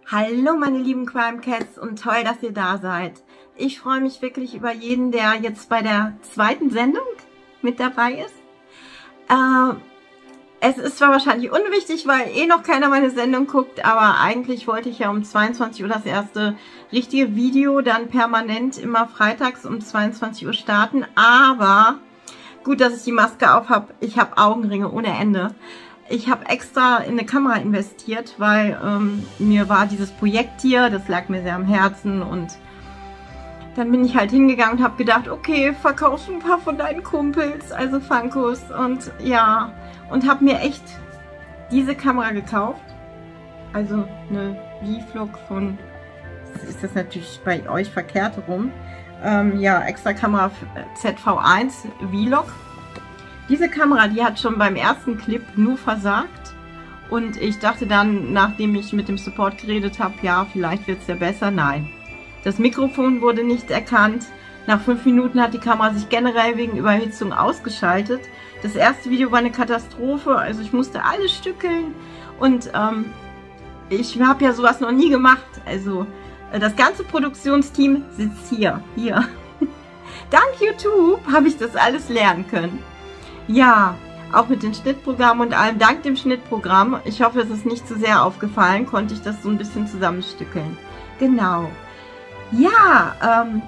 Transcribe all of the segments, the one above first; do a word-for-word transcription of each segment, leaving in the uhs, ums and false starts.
Hallo meine lieben Crime Cats und toll, dass ihr da seid. Ich freue mich wirklich über jeden, der jetzt bei der zweiten Sendung mit dabei ist. Äh, es ist zwar wahrscheinlich unwichtig, weil eh noch keiner meine Sendung guckt, aber eigentlich wollte ich ja um zweiundzwanzig Uhr das erste richtige Video dann permanent immer freitags um zweiundzwanzig Uhr starten. Aber gut, dass ich die Maske auf habe. Ich habe Augenringe ohne Ende. Ich habe extra in eine Kamera investiert, weil ähm, mir war dieses Projekt hier, das lag mir sehr am Herzen, und dann bin ich halt hingegangen und habe gedacht, okay, verkaufst du ein paar von deinen Kumpels, also Funkos, und ja, und habe mir echt diese Kamera gekauft, also eine V-Vlog von, ist das natürlich bei euch verkehrt rum, ähm, ja, extra Kamera Z V eins Vlog. Diese Kamera, die hat schon beim ersten Clip nur versagt, und ich dachte dann, nachdem ich mit dem Support geredet habe, ja, vielleicht wird es ja besser. Nein, das Mikrofon wurde nicht erkannt. Nach fünf Minuten hat die Kamera sich generell wegen Überhitzung ausgeschaltet. Das erste Video war eine Katastrophe, also ich musste alles stückeln, und ähm, ich habe ja sowas noch nie gemacht. Also das ganze Produktionsteam sitzt hier, hier. Dank YouTube habe ich das alles lernen können. Ja, auch mit den Schnittprogrammen und allem. Dank dem Schnittprogramm, ich hoffe, es ist nicht zu sehr aufgefallen, konnte ich das so ein bisschen zusammenstückeln. Genau. Ja, ähm,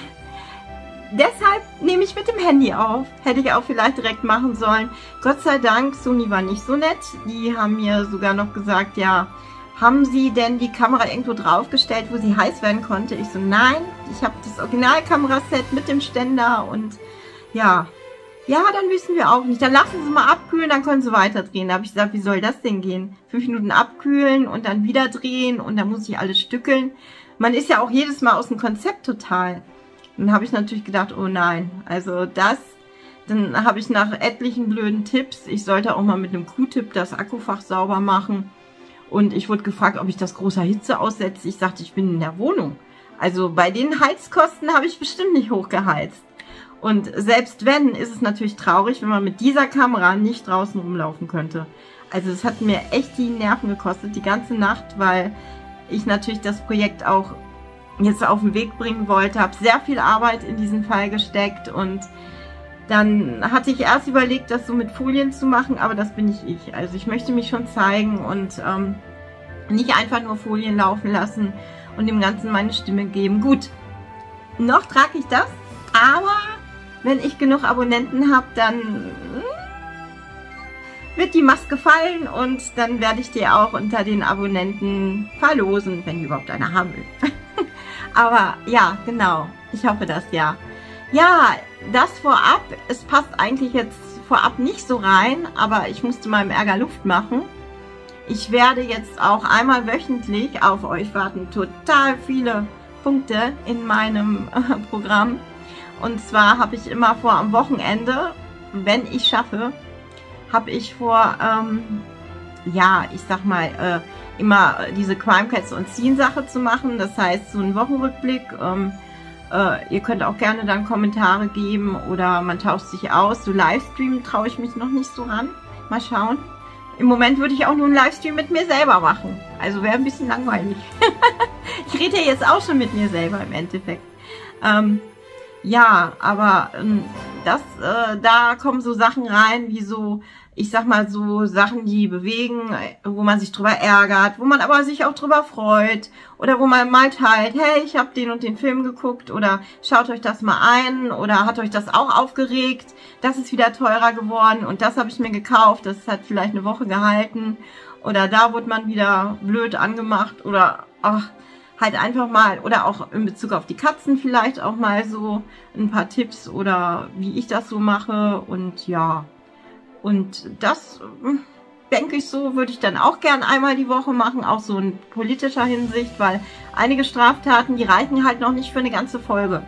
deshalb nehme ich mit dem Handy auf. Hätte ich auch vielleicht direkt machen sollen. Gott sei Dank, Sony war nicht so nett. Die haben mir sogar noch gesagt, ja, haben Sie denn die Kamera irgendwo draufgestellt, wo sie heiß werden konnte? Ich so, nein, ich habe das Originalkameraset mit dem Ständer, und ja... Ja, dann wissen wir auch nicht. Dann lassen Sie mal abkühlen, dann können Sie weiterdrehen. Da habe ich gesagt, wie soll das denn gehen? Fünf Minuten abkühlen und dann wieder drehen, und dann muss ich alles stückeln. Man ist ja auch jedes Mal aus dem Konzept total. Dann habe ich natürlich gedacht, oh nein, also das, dann habe ich nach etlichen blöden Tipps, ich sollte auch mal mit einem Q-Tip das Akkufach sauber machen. Und ich wurde gefragt, ob ich das großer Hitze aussetze. Ich sagte, ich bin in der Wohnung. Also bei den Heizkosten habe ich bestimmt nicht hochgeheizt. Und selbst wenn, ist es natürlich traurig, wenn man mit dieser Kamera nicht draußen rumlaufen könnte. Also es hat mir echt die Nerven gekostet, die ganze Nacht, weil ich natürlich das Projekt auch jetzt auf den Weg bringen wollte. Habe sehr viel Arbeit in diesen Fall gesteckt, und dann hatte ich erst überlegt, das so mit Folien zu machen, aber das bin nicht ich. Also ich möchte mich schon zeigen und ähm, nicht einfach nur Folien laufen lassen und dem Ganzen meine Stimme geben. Gut, noch trage ich das, aber... wenn ich genug Abonnenten habe, dann wird die Maske fallen, und dann werde ich die auch unter den Abonnenten verlosen, wenn die überhaupt einer haben will. Aber ja, genau. Ich hoffe das, ja. Ja, das vorab. Es passt eigentlich jetzt vorab nicht so rein, aber ich musste meinem Ärger Luft machen. Ich werde jetzt auch einmal wöchentlich auf euch warten. Total viele Punkte in meinem äh, Programm. Und zwar habe ich immer vor, am Wochenende, wenn ich schaffe, habe ich vor, ähm, ja, ich sag mal, äh, immer diese Crime Cats und Scene Sache zu machen. Das heißt, so ein Wochenrückblick. Ähm, äh, ihr könnt auch gerne dann Kommentare geben, oder man tauscht sich aus. So Livestream traue ich mich noch nicht so ran. Mal schauen. Im Moment würde ich auch nur einen Livestream mit mir selber machen. Also wäre ein bisschen langweilig. Ich rede ja jetzt auch schon mit mir selber im Endeffekt. Ähm, Ja, aber ähm, das, äh, da kommen so Sachen rein, wie so, ich sag mal, so Sachen, die bewegen, wo man sich drüber ärgert, wo man aber sich auch drüber freut, oder wo man mal teilt, hey, ich habe den und den Film geguckt, oder schaut euch das mal ein, oder hat euch das auch aufgeregt, das ist wieder teurer geworden und das habe ich mir gekauft, das hat vielleicht eine Woche gehalten, oder da wurde man wieder blöd angemacht, oder ach, halt einfach mal, oder auch in Bezug auf die Katzen vielleicht auch mal so ein paar Tipps, oder wie ich das so mache, und ja, und das, denke ich, so würde ich dann auch gern einmal die Woche machen, auch so in politischer Hinsicht, weil einige Straftaten, die reichen halt noch nicht für eine ganze Folge.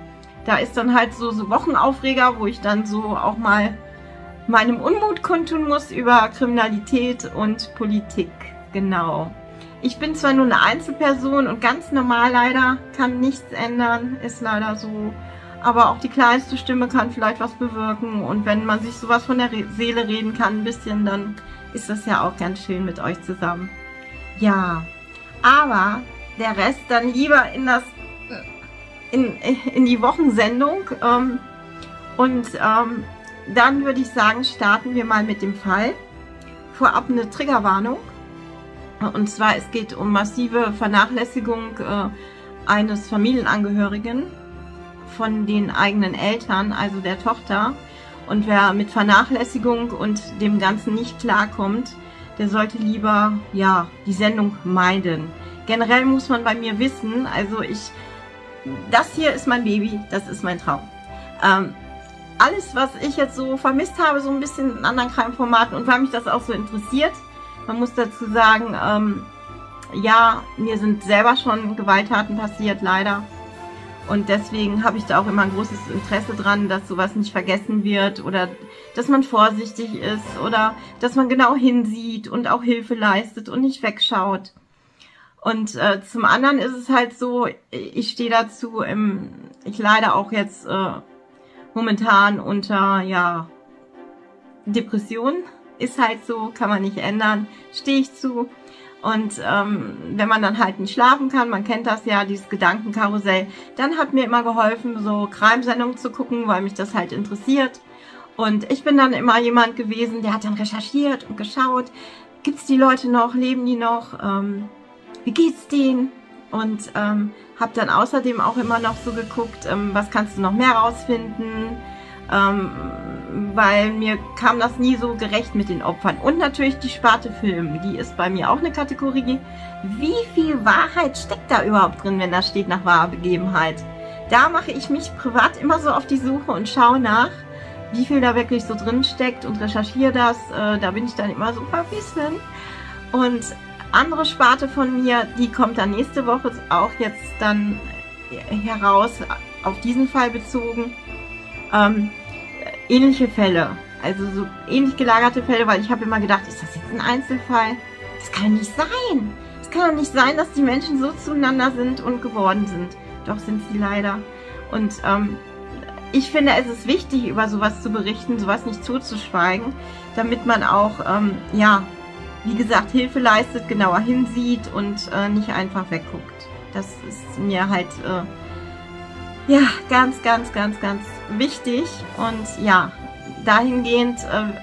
Da ist dann halt so, so Wochenaufreger, wo ich dann so auch mal meinem Unmut kundtun muss über Kriminalität und Politik, genau. Ich bin zwar nur eine Einzelperson und ganz normal leider, kann nichts ändern, ist leider so. Aber auch die kleinste Stimme kann vielleicht was bewirken. Und wenn man sich sowas von der Seele reden kann ein bisschen, dann ist das ja auch ganz schön mit euch zusammen. Ja, aber der Rest dann lieber in das in, in die Wochensendung. Ähm, und ähm, dann würde ich sagen, starten wir mal mit dem Fall. Vorab eine Triggerwarnung. Und zwar, es geht um massive Vernachlässigung äh, eines Familienangehörigen von den eigenen Eltern, also der Tochter. Und wer mit Vernachlässigung und dem Ganzen nicht klarkommt, der sollte lieber, ja, die Sendung meiden. Generell muss man bei mir wissen, also ich, das hier ist mein Baby, das ist mein Traum. Ähm, alles, was ich jetzt so vermisst habe, so ein bisschen in anderen Crime-Formaten und weil mich das auch so interessiert, man muss dazu sagen, ähm, ja, mir sind selber schon Gewalttaten passiert, leider. Und deswegen habe ich da auch immer ein großes Interesse dran, dass sowas nicht vergessen wird oder dass man vorsichtig ist oder dass man genau hinsieht und auch Hilfe leistet und nicht wegschaut. Und äh, zum anderen ist es halt so, ich stehe dazu, im, ich leide auch jetzt äh, momentan unter, ja, Depressionen. Ist halt so, kann man nicht ändern, stehe ich zu. Und ähm, wenn man dann halt nicht schlafen kann, man kennt das ja, dieses Gedankenkarussell, dann hat mir immer geholfen, so Crime-Sendungen zu gucken, weil mich das halt interessiert. Und ich bin dann immer jemand gewesen, der hat dann recherchiert und geschaut, gibt's die Leute noch, leben die noch, ähm, wie geht's denen? Und ähm, habe dann außerdem auch immer noch so geguckt, ähm, was kannst du noch mehr rausfinden, ähm, weil mir kam das nie so gerecht mit den Opfern. Und natürlich die Sparte Film, die ist bei mir auch eine Kategorie. Wie viel Wahrheit steckt da überhaupt drin, wenn da steht nach wahrer Begebenheit? Da mache ich mich privat immer so auf die Suche und schaue nach, wie viel da wirklich so drin steckt und recherchiere das. Äh, da bin ich dann immer super bisschen. Und andere Sparte von mir, die kommt dann nächste Woche auch jetzt dann heraus, auf diesen Fall bezogen. Ähm, ähnliche Fälle, also so ähnlich gelagerte Fälle, weil ich habe immer gedacht, ist das jetzt ein Einzelfall? Das kann doch nicht sein. Es kann doch nicht sein, dass die Menschen so zueinander sind und geworden sind. Doch sind sie leider. Und ähm, ich finde, es ist wichtig, über sowas zu berichten, sowas nicht zuzuschweigen, damit man auch, ähm, ja, wie gesagt, Hilfe leistet, genauer hinsieht und äh, nicht einfach wegguckt. Das ist mir halt, äh, ja, ganz, ganz, ganz, ganz wichtig. Und ja, dahingehend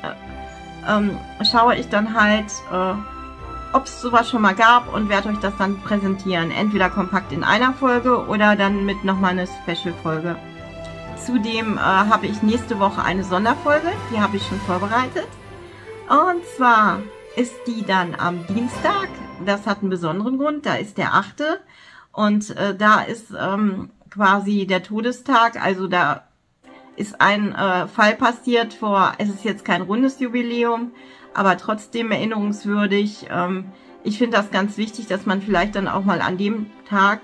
äh, äh, äh, schaue ich dann halt, äh, ob es sowas schon mal gab und werde euch das dann präsentieren. Entweder kompakt in einer Folge oder dann mit nochmal eine Special-Folge. Zudem äh, habe ich nächste Woche eine Sonderfolge, die habe ich schon vorbereitet. Und zwar ist die dann am Dienstag. Das hat einen besonderen Grund, da ist der achte und äh, da ist ähm, quasi der Todestag, also da ist ein äh, Fall passiert vor, es ist jetzt kein rundes Jubiläum, aber trotzdem erinnerungswürdig. Ähm, ich finde das ganz wichtig, dass man vielleicht dann auch mal an dem Tag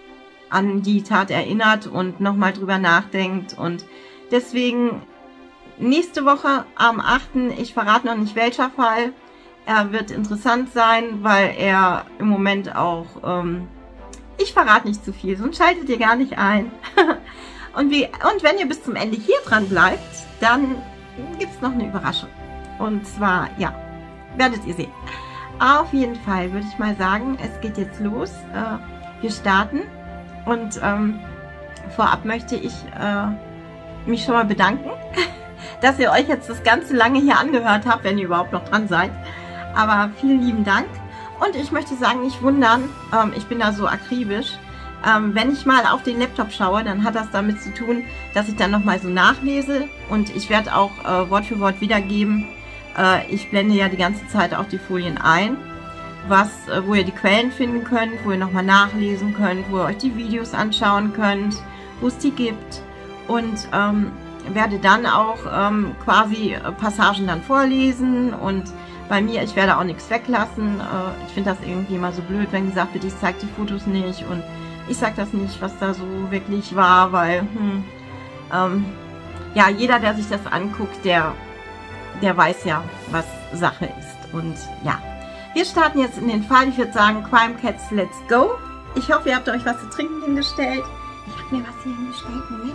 an die Tat erinnert und nochmal drüber nachdenkt. Und deswegen nächste Woche am achten Ich verrate noch nicht welcher Fall. Er wird interessant sein, weil er im Moment auch, ähm, ich verrate nicht zu viel, sonst schaltet ihr gar nicht ein. und, wie, und wenn ihr bis zum Ende hier dran bleibt, dann gibt es noch eine Überraschung. Und zwar, ja, werdet ihr sehen. Auf jeden Fall würde ich mal sagen, es geht jetzt los. Äh, wir starten. Und ähm, vorab möchte ich äh, mich schon mal bedanken, dass ihr euch jetzt das ganze lange hier angehört habt, wenn ihr überhaupt noch dran seid. Aber vielen lieben Dank. Und ich möchte sagen, nicht wundern, ähm, ich bin da so akribisch. Ähm, wenn ich mal auf den Laptop schaue, dann hat das damit zu tun, dass ich dann nochmal so nachlese. Und ich werde auch äh, Wort für Wort wiedergeben. Äh, ich blende ja die ganze Zeit auch die Folien ein, was, äh, wo ihr die Quellen finden könnt, wo ihr nochmal nachlesen könnt, wo ihr euch die Videos anschauen könnt, wo es die gibt. Und ähm, werde dann auch ähm, quasi Passagen dann vorlesen und bei mir, ich werde auch nichts weglassen. Äh, ich finde das irgendwie immer so blöd, wenn gesagt wird, ich zeige die Fotos nicht und ich sage das nicht, was da so wirklich war, weil, hm, ähm, ja, jeder, der sich das anguckt, der, der weiß ja, was Sache ist. Und ja, wir starten jetzt in den Fall. Ich würde sagen, Crime Cats, let's go. Ich hoffe, ihr habt euch was zu trinken hingestellt. Ich habe mir was hier hingestellt, Moment.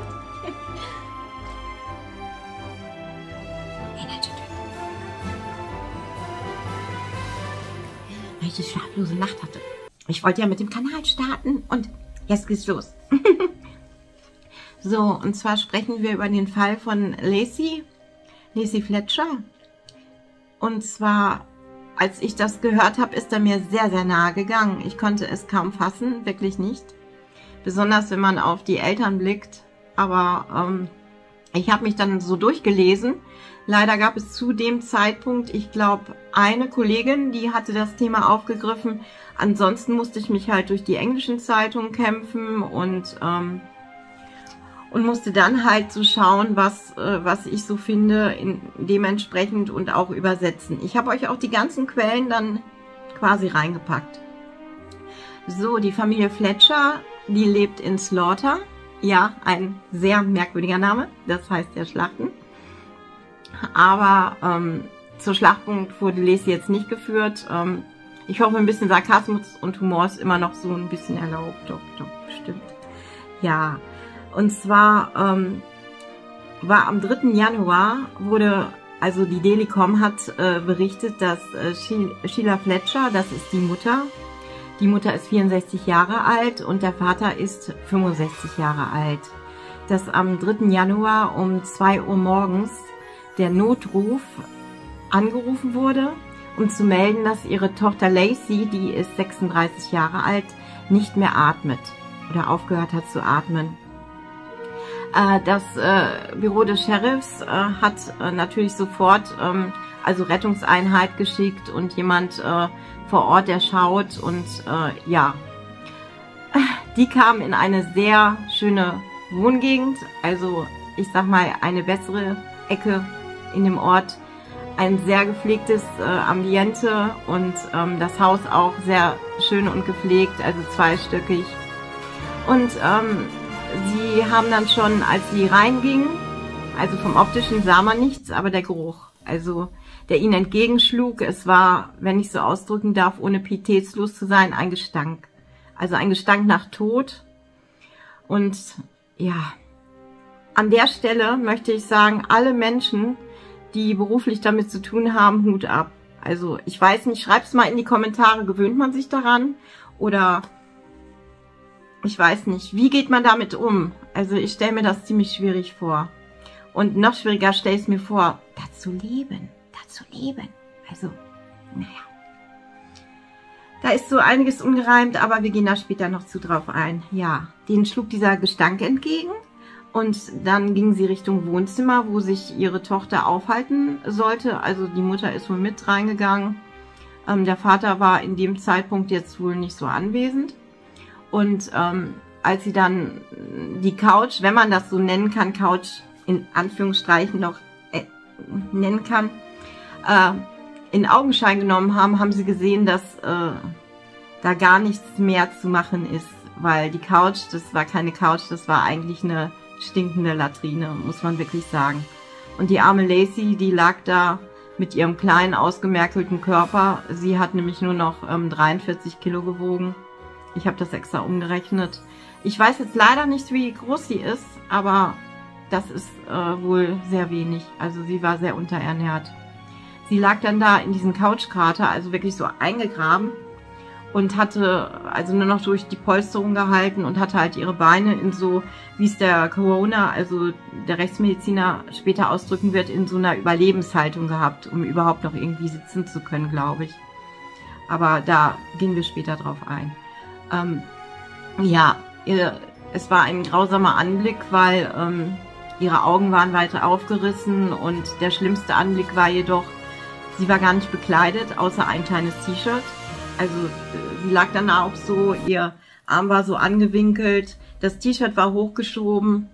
Weil ich eine schlaflose Nacht hatte. ich wollte ja mit dem Kanal starten und jetzt geht's los. So, und zwar sprechen wir über den Fall von Lacey, Lacey Fletcher. Und zwar, als ich das gehört habe, ist er mir sehr, sehr nahe gegangen. Ich konnte es kaum fassen, wirklich nicht. Besonders, wenn man auf die Eltern blickt. Aber ähm, ich habe mich dann so durchgelesen. Leider gab es zu dem Zeitpunkt, ich glaube, eine Kollegin, die hatte das Thema aufgegriffen. Ansonsten musste ich mich halt durch die englischen Zeitungen kämpfen und ähm, und musste dann halt so schauen, was äh, was ich so finde, in, dementsprechend und auch übersetzen. Ich habe euch auch die ganzen Quellen dann quasi reingepackt. So, die Familie Fletcher, die lebt in Slaughter. Ja, ein sehr merkwürdiger Name, das heißt ja Schlachten. Aber ähm, zur Schlachtpunkt wurde Lacey jetzt nicht geführt. Ähm, ich hoffe, ein bisschen Sarkasmus und Humor ist immer noch so ein bisschen erlaubt. Doch, doch, bestimmt. Ja, und zwar ähm, war am dritten Januar, wurde, also die Dailycom hat äh, berichtet, dass äh, Sheila Fletcher, das ist die Mutter, die Mutter ist vierundsechzig Jahre alt und der Vater ist fünfundsechzig Jahre alt. Dass am dritten Januar um zwei Uhr morgens der Notruf angerufen wurde, um zu melden, dass ihre Tochter Lacey, die ist sechsunddreißig Jahre alt, nicht mehr atmet oder aufgehört hat zu atmen. Das äh, Büro des Sheriffs äh, hat äh, natürlich sofort ähm, also Rettungseinheit geschickt und jemand äh, vor Ort, der schaut und äh, ja, die kamen in eine sehr schöne Wohngegend, also ich sag mal eine bessere Ecke in dem Ort, ein sehr gepflegtes äh, Ambiente und ähm, das Haus auch sehr schön und gepflegt, also zweistöckig. Und ähm, sie haben dann schon, als sie reingingen, also vom Optischen sah man nichts, aber der Geruch, also der ihnen entgegenschlug, es war, wenn ich so ausdrücken darf, ohne pietätslos zu sein, ein Gestank. Also ein Gestank nach Tod. Und ja, an der Stelle möchte ich sagen, alle Menschen, die beruflich damit zu tun haben, Hut ab. Also ich weiß nicht, schreibt's mal in die Kommentare, gewöhnt man sich daran? Oder ich weiß nicht, wie geht man damit um? Also ich stelle mir das ziemlich schwierig vor. Und noch schwieriger stelle ich es mir vor, da zu leben, da zu leben. Also, naja. Da ist so einiges ungereimt, aber wir gehen da später noch zu drauf ein. Ja, denen schlug dieser Gestank entgegen und dann gingen sie Richtung Wohnzimmer, wo sich ihre Tochter aufhalten sollte. Also die Mutter ist wohl mit reingegangen. Ähm, der Vater war in dem Zeitpunkt jetzt wohl nicht so anwesend. Und ähm, als sie dann die Couch, wenn man das so nennen kann, Couch in Anführungsstrichen noch äh, nennen kann, äh, in Augenschein genommen haben, haben sie gesehen, dass äh, da gar nichts mehr zu machen ist. Weil die Couch, das war keine Couch, das war eigentlich eine stinkende Latrine, muss man wirklich sagen. Und die arme Lacey, die lag da mit ihrem kleinen, ausgemerkelten Körper. Sie hat nämlich nur noch ähm, dreiundvierzig Kilo gewogen. Ich habe das extra umgerechnet. Ich weiß jetzt leider nicht, wie groß sie ist, aber das ist äh, wohl sehr wenig. Also sie war sehr unterernährt. Sie lag dann da in diesem Couchkrater, also wirklich so eingegraben und hatte also nur noch durch die Polsterung gehalten und hatte halt ihre Beine in so, wie es der Corona, also der Rechtsmediziner später ausdrücken wird, in so einer Überlebenshaltung gehabt, um überhaupt noch irgendwie sitzen zu können, glaube ich. Aber da gehen wir später drauf ein. Ähm, ja, ihr, es war ein grausamer Anblick, weil ähm, ihre Augen waren weiter aufgerissen und der schlimmste Anblick war jedoch, sie war gar nicht bekleidet, außer ein kleines T-Shirt. Also sie lag dann auch so, ihr Arm war so angewinkelt, das T-Shirt war hochgeschoben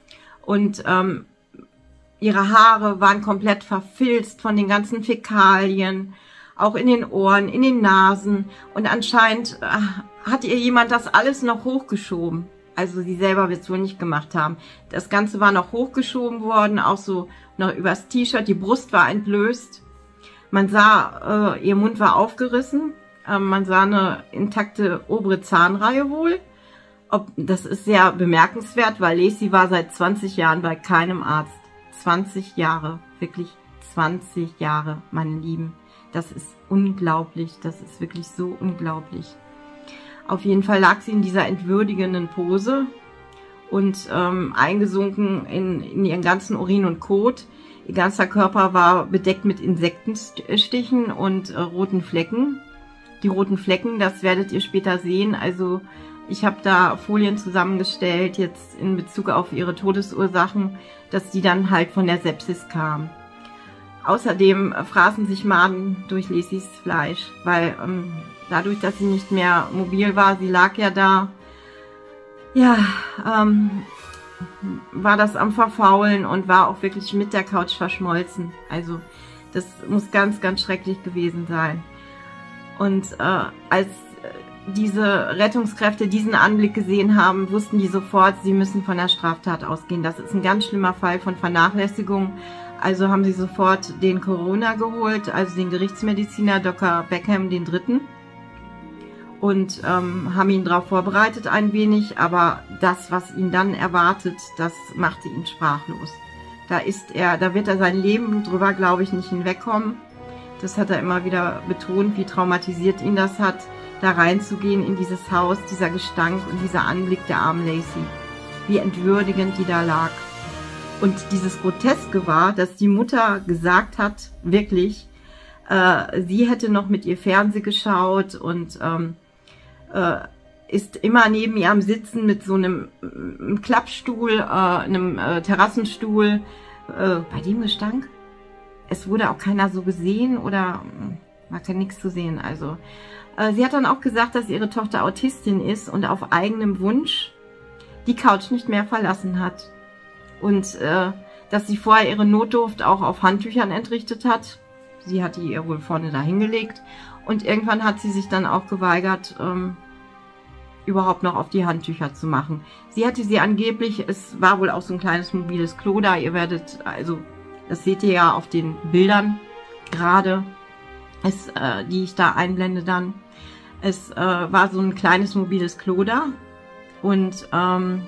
und ähm, ihre Haare waren komplett verfilzt von den ganzen Fäkalien, auch in den Ohren, in den Nasen und anscheinend äh, hat ihr jemand das alles noch hochgeschoben. Also sie selber wird es wohl nicht gemacht haben. Das Ganze war noch hochgeschoben worden, auch so noch übers T-Shirt, die Brust war entblößt. Man sah, äh, ihr Mund war aufgerissen. Äh, man sah eine intakte obere Zahnreihe wohl. Ob, das ist sehr bemerkenswert, weil Lacey war seit zwanzig Jahren bei keinem Arzt. zwanzig Jahre, wirklich zwanzig Jahre, meine Lieben. Das ist unglaublich, das ist wirklich so unglaublich. Auf jeden Fall lag sie in dieser entwürdigenden Pose und ähm, eingesunken in, in ihren ganzen Urin und Kot. Ihr ganzer Körper war bedeckt mit Insektenstichen und äh, roten Flecken. Die roten Flecken, das werdet ihr später sehen. Also ich habe da Folien zusammengestellt, jetzt in Bezug auf ihre Todesursachen, dass die dann halt von der Sepsis kamen. Außerdem fraßen sich Maden durch Lacys Fleisch, weil ähm, dadurch, dass sie nicht mehr mobil war, sie lag ja da, ja, ähm, war das am Verfaulen und war auch wirklich mit der Couch verschmolzen. Also das muss ganz, ganz schrecklich gewesen sein. Und äh, als diese Rettungskräfte diesen Anblick gesehen haben, wussten die sofort, sie müssen von der Straftat ausgehen. Das ist ein ganz schlimmer Fall von Vernachlässigung. Also haben sie sofort den Coroner geholt, also den Gerichtsmediziner Doktor Beckham den Dritten. Und ähm, haben ihn darauf vorbereitet ein wenig, aber das, was ihn dann erwartet, das machte ihn sprachlos. Da ist er, da wird er sein Leben drüber, glaube ich, nicht hinwegkommen. Das hat er immer wieder betont, wie traumatisiert ihn das hat, da reinzugehen in dieses Haus, dieser Gestank und dieser Anblick der armen Lacey. Wie entwürdigend die da lag. Und dieses Groteske war, dass die Mutter gesagt hat, wirklich, äh, sie hätte noch mit ihr Fernsehen geschaut und ähm, äh, ist immer neben ihr am Sitzen mit so einem, einem Klappstuhl, äh, einem äh, Terrassenstuhl, äh, bei dem Gestank. Es wurde auch keiner so gesehen oder war kein nichts zu sehen. Also äh, sie hat dann auch gesagt, dass ihre Tochter Autistin ist und auf eigenem Wunsch die Couch nicht mehr verlassen hat. Und äh, dass sie vorher ihre Notdurft auch auf Handtüchern entrichtet hat. Sie hat die ihr wohl vorne dahingelegt. Und irgendwann hat sie sich dann auch geweigert, ähm, überhaupt noch auf die Handtücher zu machen. Sie hatte sie angeblich, es war wohl auch so ein kleines mobiles Klo da. Ihr werdet, also das seht ihr ja auf den Bildern gerade, es, äh, die ich da einblende dann. Es äh, war so ein kleines mobiles Klo da. Und ähm,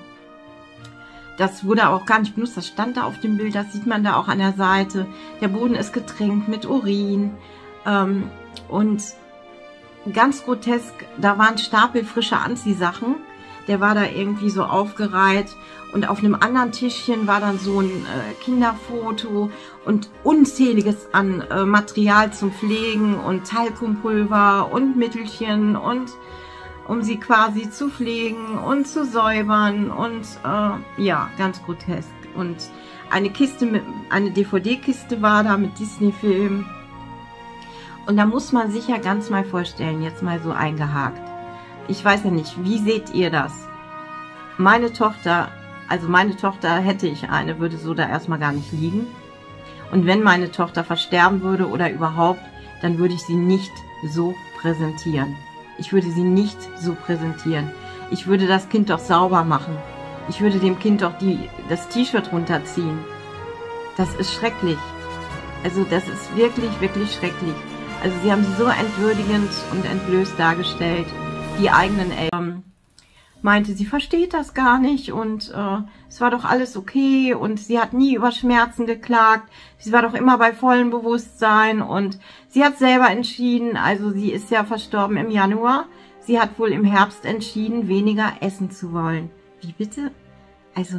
das wurde auch gar nicht benutzt, das stand da auf dem Bild, das sieht man da auch an der Seite. Der Boden ist getränkt mit Urin ähm, und ganz grotesk, da waren Stapel frische Anziehsachen. Der war da irgendwie so aufgereiht und auf einem anderen Tischchen war dann so ein äh, Kinderfoto und unzähliges an äh, Material zum Pflegen und Talkumpulver und Mittelchen und um sie quasi zu pflegen und zu säubern und äh, ja, ganz grotesk. Und eine Kiste mit, eine D V D-Kiste war da mit Disney-Filmen. Und da muss man sich ja ganz mal vorstellen, jetzt mal so eingehakt. Ich weiß ja nicht, wie seht ihr das? Meine Tochter, also meine Tochter, hätte ich eine, würde so da erstmal gar nicht liegen. Und wenn meine Tochter versterben würde oder überhaupt, dann würde ich sie nicht so präsentieren. Ich würde sie nicht so präsentieren. Ich würde das Kind doch sauber machen. Ich würde dem Kind doch die, das T-Shirt runterziehen. Das ist schrecklich. Also das ist wirklich, wirklich schrecklich. Also sie haben sie so entwürdigend und entblößt dargestellt. Die eigenen Eltern meinte, sie versteht das gar nicht und äh, es war doch alles okay und sie hat nie über Schmerzen geklagt. Sie war doch immer bei vollem Bewusstsein und sie hat selber entschieden, also sie ist ja verstorben im Januar, sie hat wohl im Herbst entschieden, weniger essen zu wollen. Wie bitte? Also,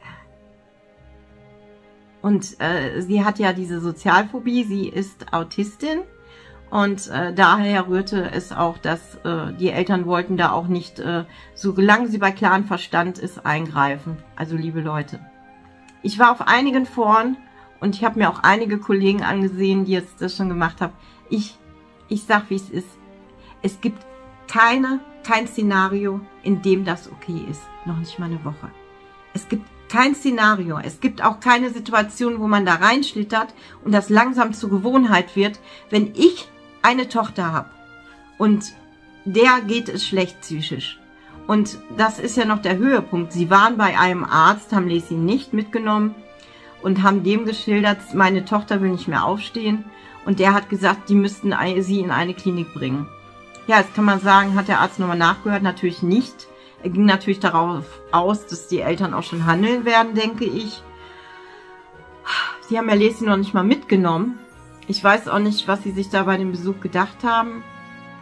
und äh, sie hat ja diese Sozialphobie, sie ist Autistin. Und äh, daher rührte es auch, dass äh, die Eltern wollten da auch nicht, äh, solange sie bei klarem Verstand ist, eingreifen. Also liebe Leute, ich war auf einigen Foren und ich habe mir auch einige Kollegen angesehen, die jetzt das schon gemacht haben. Ich, ich sag, wie es ist. Es gibt keine, kein Szenario, in dem das okay ist. Noch nicht mal eine Woche. Es gibt kein Szenario. Es gibt auch keine Situation, wo man da reinschlittert und das langsam zur Gewohnheit wird. Wenn ich eine Tochter habe und der geht es schlecht psychisch. Und das ist ja noch der Höhepunkt. Sie waren bei einem Arzt, haben Lacey nicht mitgenommen und haben dem geschildert, meine Tochter will nicht mehr aufstehen. Und der hat gesagt, die müssten sie in eine Klinik bringen. Ja, jetzt kann man sagen, hat der Arzt nochmal nachgehört? Natürlich nicht. Er ging natürlich darauf aus, dass die Eltern auch schon handeln werden, denke ich. Sie haben ja Lacey noch nicht mal mitgenommen. Ich weiß auch nicht, was sie sich da bei dem Besuch gedacht haben.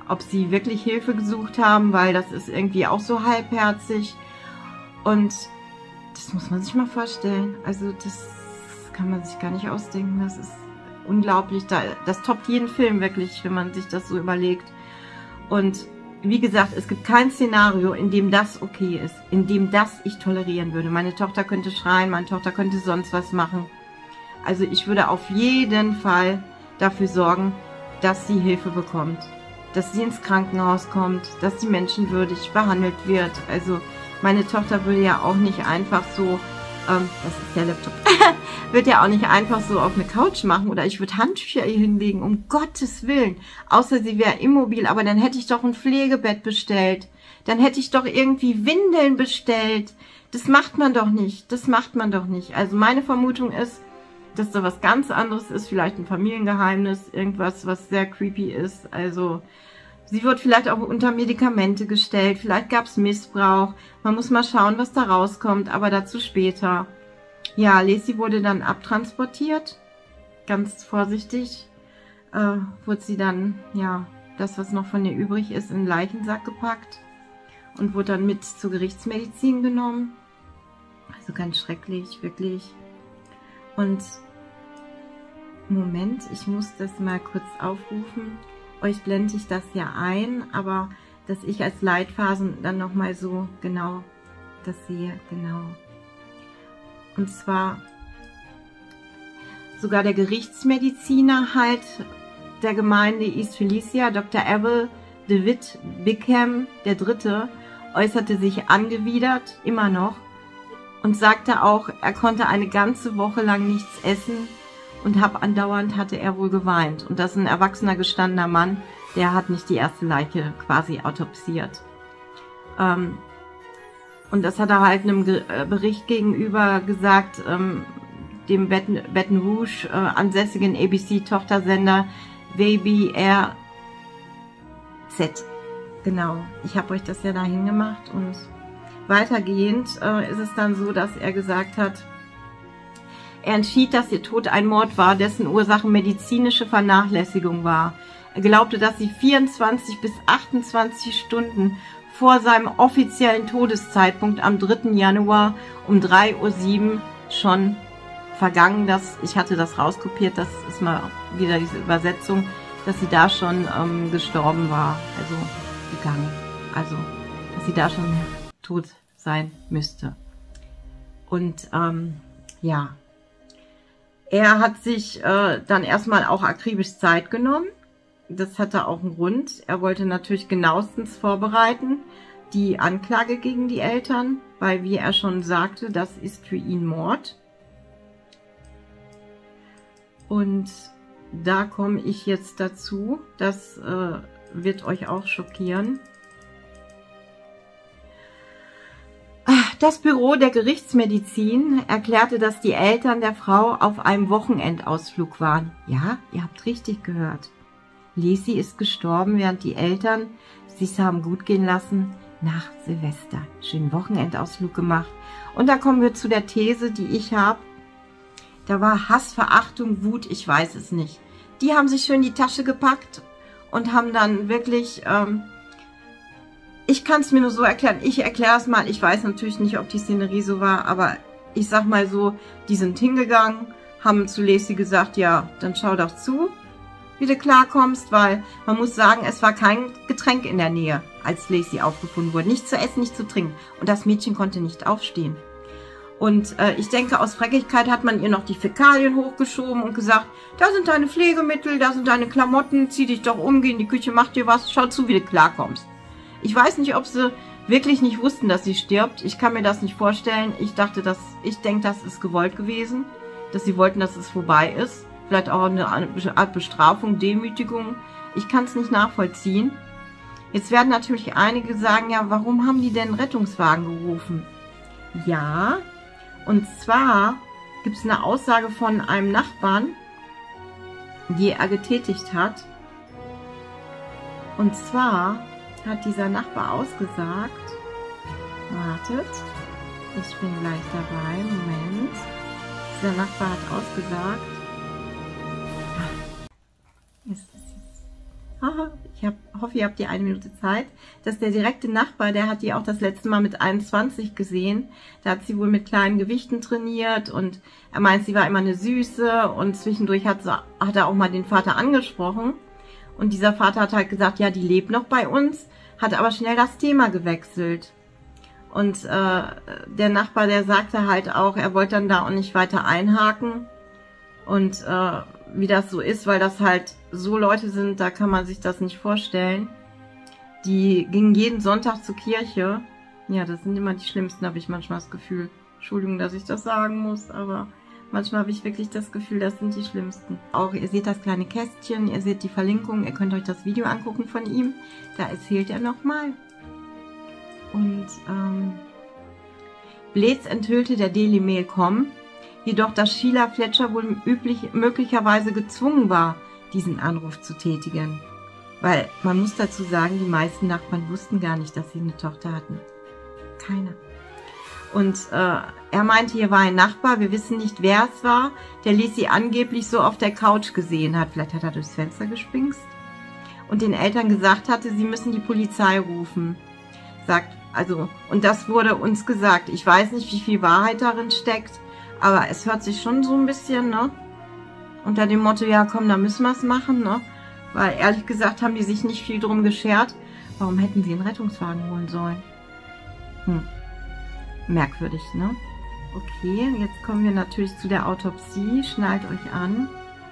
ob sie wirklich Hilfe gesucht haben, weil das ist irgendwie auch so halbherzig. Und das muss man sich mal vorstellen. Also das kann man sich gar nicht ausdenken. Das ist unglaublich. Das toppt jeden Film wirklich, wenn man sich das so überlegt. Und wie gesagt, es gibt kein Szenario, in dem das okay ist, in dem das ich tolerieren würde. Meine Tochter könnte schreien, meine Tochter könnte sonst was machen. Also ich würde auf jeden Fall dafür sorgen, dass sie Hilfe bekommt, dass sie ins Krankenhaus kommt, dass sie menschenwürdig behandelt wird. Also meine Tochter würde ja auch nicht einfach so, ähm, das ist der Laptop, wird ja auch nicht einfach so auf eine Couch machen oder ich würde Handtücher ihr hinlegen, um Gottes Willen. Außer sie wäre immobil, aber dann hätte ich doch ein Pflegebett bestellt. Dann hätte ich doch irgendwie Windeln bestellt. Das macht man doch nicht, das macht man doch nicht. Also meine Vermutung ist, dass da was ganz anderes ist, vielleicht ein Familiengeheimnis, irgendwas, was sehr creepy ist. Also sie wird vielleicht auch unter Medikamente gestellt, vielleicht gab es Missbrauch. Man muss mal schauen, was da rauskommt, aber dazu später. Ja, Lacey wurde dann abtransportiert, ganz vorsichtig. Äh, wurde sie dann, ja, das, was noch von ihr übrig ist, in den Leichensack gepackt und wurde dann mit zur Gerichtsmedizin genommen. Also ganz schrecklich, wirklich. Und Moment, ich muss das mal kurz aufrufen. Euch blende ich das ja ein, aber dass ich als Leitphasen dann nochmal so genau das sehe, genau. Und zwar sogar der Gerichtsmediziner halt der Gemeinde East Felicia, Doktor Abel David Bickham, der Dritte, äußerte sich angewidert, immer noch, und sagte auch, er konnte eine ganze Woche lang nichts essen und hab andauernd hatte er wohl geweint. Und das ist ein erwachsener, gestandener Mann, der hat nicht die erste Leiche quasi autopsiert. Ähm, und das hat er halt einem Ge äh, Bericht gegenüber gesagt, ähm, dem Baton, Baton Rouge äh, ansässigen A B C-Tochtersender W B R Z. Genau, ich habe euch das ja dahin gemacht und weitergehend äh, ist es dann so, dass er gesagt hat, er entschied, dass ihr Tod ein Mord war, dessen Ursache medizinische Vernachlässigung war. Er glaubte, dass sie vierundzwanzig bis achtundzwanzig Stunden vor seinem offiziellen Todeszeitpunkt am dritten Januar um drei Uhr sieben schon vergangen. Das, ich hatte das rauskopiert, das ist mal wieder diese Übersetzung, dass sie da schon ähm, gestorben war, also gegangen. Also, dass sie da schon tot sein müsste. Und ähm, ja, er hat sich äh, dann erstmal auch akribisch Zeit genommen. Das hatte auch einen Grund. Er wollte natürlich genauestens vorbereiten, die Anklage gegen die Eltern, weil, wie er schon sagte, das ist für ihn Mord. Und da komme ich jetzt dazu, das äh, wird euch auch schockieren. Das Büro der Gerichtsmedizin erklärte, dass die Eltern der Frau auf einem Wochenendausflug waren. Ja, ihr habt richtig gehört. Lacey ist gestorben, während die Eltern sich's haben gut gehen lassen nach Silvester. Schönen Wochenendausflug gemacht. Und da kommen wir zu der These, die ich habe. Da war Hass, Verachtung, Wut, ich weiß es nicht. Die haben sich schön die Tasche gepackt und haben dann wirklich... Ähm, Ich kann es mir nur so erklären. Ich erkläre es mal. Ich weiß natürlich nicht, ob die Szenerie so war, aber ich sag mal so, die sind hingegangen, haben zu Lacey gesagt, ja, dann schau doch zu, wie du klarkommst, weil man muss sagen, es war kein Getränk in der Nähe, als Lacey aufgefunden wurde. Nichts zu essen, nichts zu trinken. Und das Mädchen konnte nicht aufstehen. Und äh, ich denke, aus Freckigkeit hat man ihr noch die Fäkalien hochgeschoben und gesagt, da sind deine Pflegemittel, da sind deine Klamotten, zieh dich doch um, geh in die Küche, mach dir was, schau zu, wie du klarkommst. Ich weiß nicht, ob sie wirklich nicht wussten, dass sie stirbt. Ich kann mir das nicht vorstellen. Ich dachte, dass, ich denke, das ist gewollt gewesen, dass sie wollten, dass es vorbei ist. Vielleicht auch eine Art Bestrafung, Demütigung. Ich kann es nicht nachvollziehen. Jetzt werden natürlich einige sagen, ja, warum haben die denn einen Rettungswagen gerufen? Ja, und zwar gibt es eine Aussage von einem Nachbarn, die er getätigt hat. Und zwar hat dieser Nachbar ausgesagt, wartet, ich bin gleich dabei, Moment, dieser Nachbar hat ausgesagt, ist es jetzt, ich hab, hoffe, ihr habt die eine Minute Zeit, dass der direkte Nachbar, der hat die auch das letzte Mal mit einundzwanzig gesehen. Da hat sie wohl mit kleinen Gewichten trainiert und er meint, sie war immer eine Süße und zwischendurch hat, sie, hat er auch mal den Vater angesprochen. Und dieser Vater hat halt gesagt, ja, die lebt noch bei uns, hat aber schnell das Thema gewechselt. Und äh, der Nachbar, der sagte halt auch, er wollte dann da auch nicht weiter einhaken. Und äh, wie das so ist, weil das halt so Leute sind, da kann man sich das nicht vorstellen. Die gingen jeden Sonntag zur Kirche. Ja, das sind immer die Schlimmsten, habe ich manchmal das Gefühl. Entschuldigung, dass ich das sagen muss, aber manchmal habe ich wirklich das Gefühl, das sind die Schlimmsten. Auch ihr seht das kleine Kästchen, ihr seht die Verlinkung, ihr könnt euch das Video angucken von ihm. Da erzählt er nochmal. Und ähm, Blades enthüllte der Daily Mail Punkt com, jedoch dass Sheila Fletcher wohl üblich, möglicherweise gezwungen war, diesen Anruf zu tätigen. Weil, man muss dazu sagen, die meisten Nachbarn wussten gar nicht, dass sie eine Tochter hatten. Keiner. Und äh, er meinte, hier war ein Nachbar, wir wissen nicht, wer es war, der ließ sie angeblich so auf der Couch gesehen hat. Vielleicht hat er durchs Fenster gespringst. Und den Eltern gesagt hatte, sie müssen die Polizei rufen. Sagt, also, und das wurde uns gesagt. Ich weiß nicht, wie viel Wahrheit darin steckt, aber es hört sich schon so ein bisschen, ne? Unter dem Motto, ja komm, da müssen wir es machen, ne? Weil ehrlich gesagt haben die sich nicht viel drum geschert. Warum hätten sie einen Rettungswagen holen sollen? Hm. Merkwürdig, ne? Okay, jetzt kommen wir natürlich zu der Autopsie. Schnallt euch an.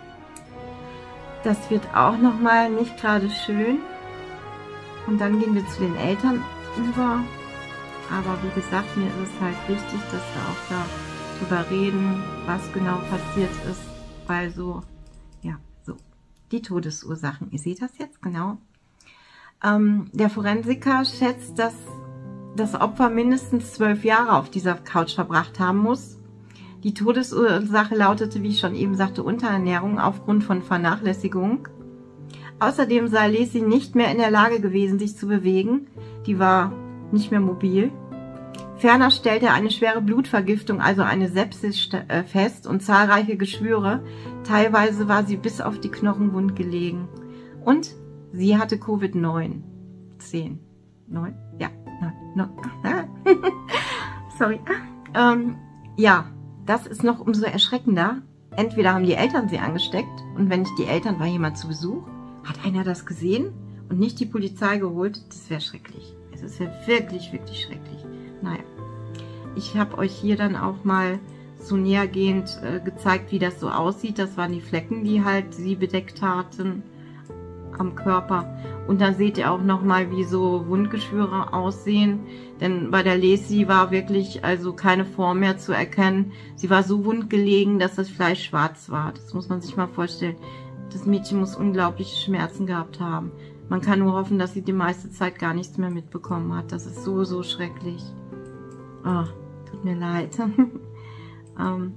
Das wird auch nochmal nicht gerade schön. Und dann gehen wir zu den Eltern über. Aber wie gesagt, mir ist es halt wichtig, dass wir auch darüber reden, was genau passiert ist. Weil so, ja, so, die Todesursachen. Ihr seht das jetzt, genau. Ähm, der Forensiker schätzt, dass das Opfer mindestens zwölf Jahre auf dieser Couch verbracht haben muss. Die Todesursache lautete, wie ich schon eben sagte, Unterernährung aufgrund von Vernachlässigung. Außerdem sei Lacey nicht mehr in der Lage gewesen, sich zu bewegen. Die war nicht mehr mobil. Ferner stellte er eine schwere Blutvergiftung, also eine Sepsis, fest und zahlreiche Geschwüre. Teilweise war sie bis auf die Knochen wund gelegen. Und sie hatte Covid neun. zehn. neun? Ja. neun. Sorry. Ähm, ja, das ist noch umso erschreckender. Entweder haben die Eltern sie angesteckt und wenn nicht die Eltern, war jemand zu Besuch. Hat einer das gesehen und nicht die Polizei geholt? Das wäre schrecklich. Es wäre wirklich, wirklich schrecklich. Naja, ich habe euch hier dann auch mal so nähergehend äh, gezeigt, wie das so aussieht. Das waren die Flecken, die halt sie bedeckt hatten am Körper. Und dann seht ihr auch nochmal, wie so Wundgeschwüre aussehen. Denn bei der Lacey war wirklich also keine Form mehr zu erkennen. Sie war so wund gelegen, dass das Fleisch schwarz war. Das muss man sich mal vorstellen. Das Mädchen muss unglaubliche Schmerzen gehabt haben. Man kann nur hoffen, dass sie die meiste Zeit gar nichts mehr mitbekommen hat. Das ist so, so schrecklich. Oh, tut mir leid. ähm,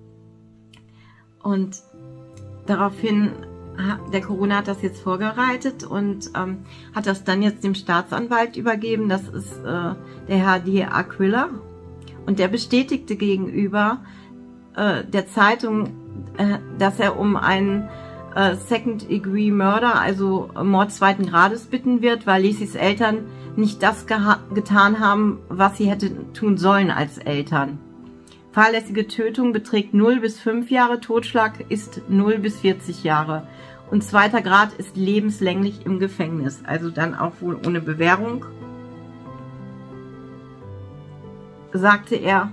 und daraufhin, der Coroner hat das jetzt vorbereitet und ähm, hat das dann jetzt dem Staatsanwalt übergeben. Das ist äh, der Herr D. Aquila. Und der bestätigte gegenüber äh, der Zeitung, äh, dass er um einen Second-Degree Murder, also Mord zweiten Grades, bitten wird, weil Lacys Eltern nicht das getan haben, was sie hätten tun sollen als Eltern. Fahrlässige Tötung beträgt null bis fünf Jahre, Totschlag ist null bis vierzig Jahre. Und zweiter Grad ist lebenslänglich im Gefängnis, also dann auch wohl ohne Bewährung. Sagte er,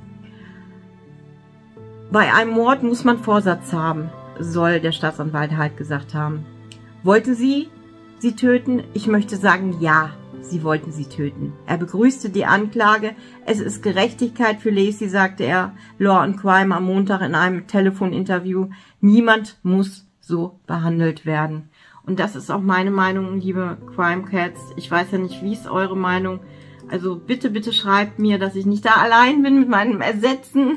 bei einem Mord muss man Vorsatz haben, soll der Staatsanwalt halt gesagt haben. Wollte sie sie töten? Ich möchte sagen, ja, sie wollten sie töten. Er begrüßte die Anklage. Es ist Gerechtigkeit für Lacey, sagte er, Law and Crime am Montag in einem Telefoninterview. Niemand muss so behandelt werden. Und das ist auch meine Meinung, liebe Crime Cats. Ich weiß ja nicht, wie ist eure Meinung. Also bitte, bitte schreibt mir, dass ich nicht da allein bin mit meinem Ersetzen.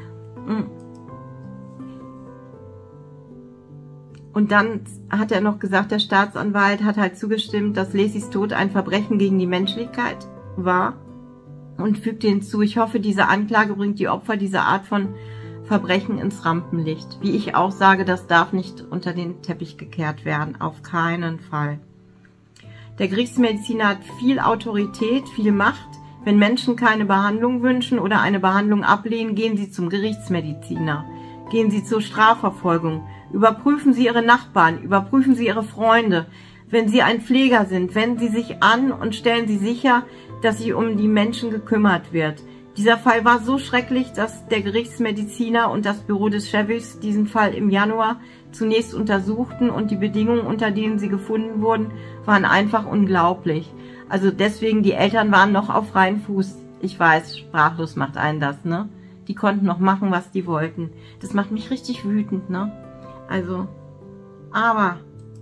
Und dann hat er noch gesagt, der Staatsanwalt hat halt zugestimmt, dass Lacys Tod ein Verbrechen gegen die Menschlichkeit war und fügte hinzu, ich hoffe, diese Anklage bringt die Opfer dieser Art von Verbrechen ins Rampenlicht. Wie ich auch sage, das darf nicht unter den Teppich gekehrt werden. Auf keinen Fall. Der Gerichtsmediziner hat viel Autorität, viel Macht. Wenn Menschen keine Behandlung wünschen oder eine Behandlung ablehnen, gehen sie zum Gerichtsmediziner. Gehen sie zur Strafverfolgung. Überprüfen Sie Ihre Nachbarn. Überprüfen Sie Ihre Freunde. Wenn Sie ein Pfleger sind, wenden Sie sich an und stellen Sie sicher, dass sich um die Menschen gekümmert wird. Dieser Fall war so schrecklich, dass der Gerichtsmediziner und das Büro des Sheriffs diesen Fall im Januar zunächst untersuchten und die Bedingungen, unter denen sie gefunden wurden, waren einfach unglaublich. Also deswegen, die Eltern waren noch auf freiem Fuß. Ich weiß, sprachlos macht einen das, ne? Die konnten noch machen, was die wollten. Das macht mich richtig wütend, ne? Also, aber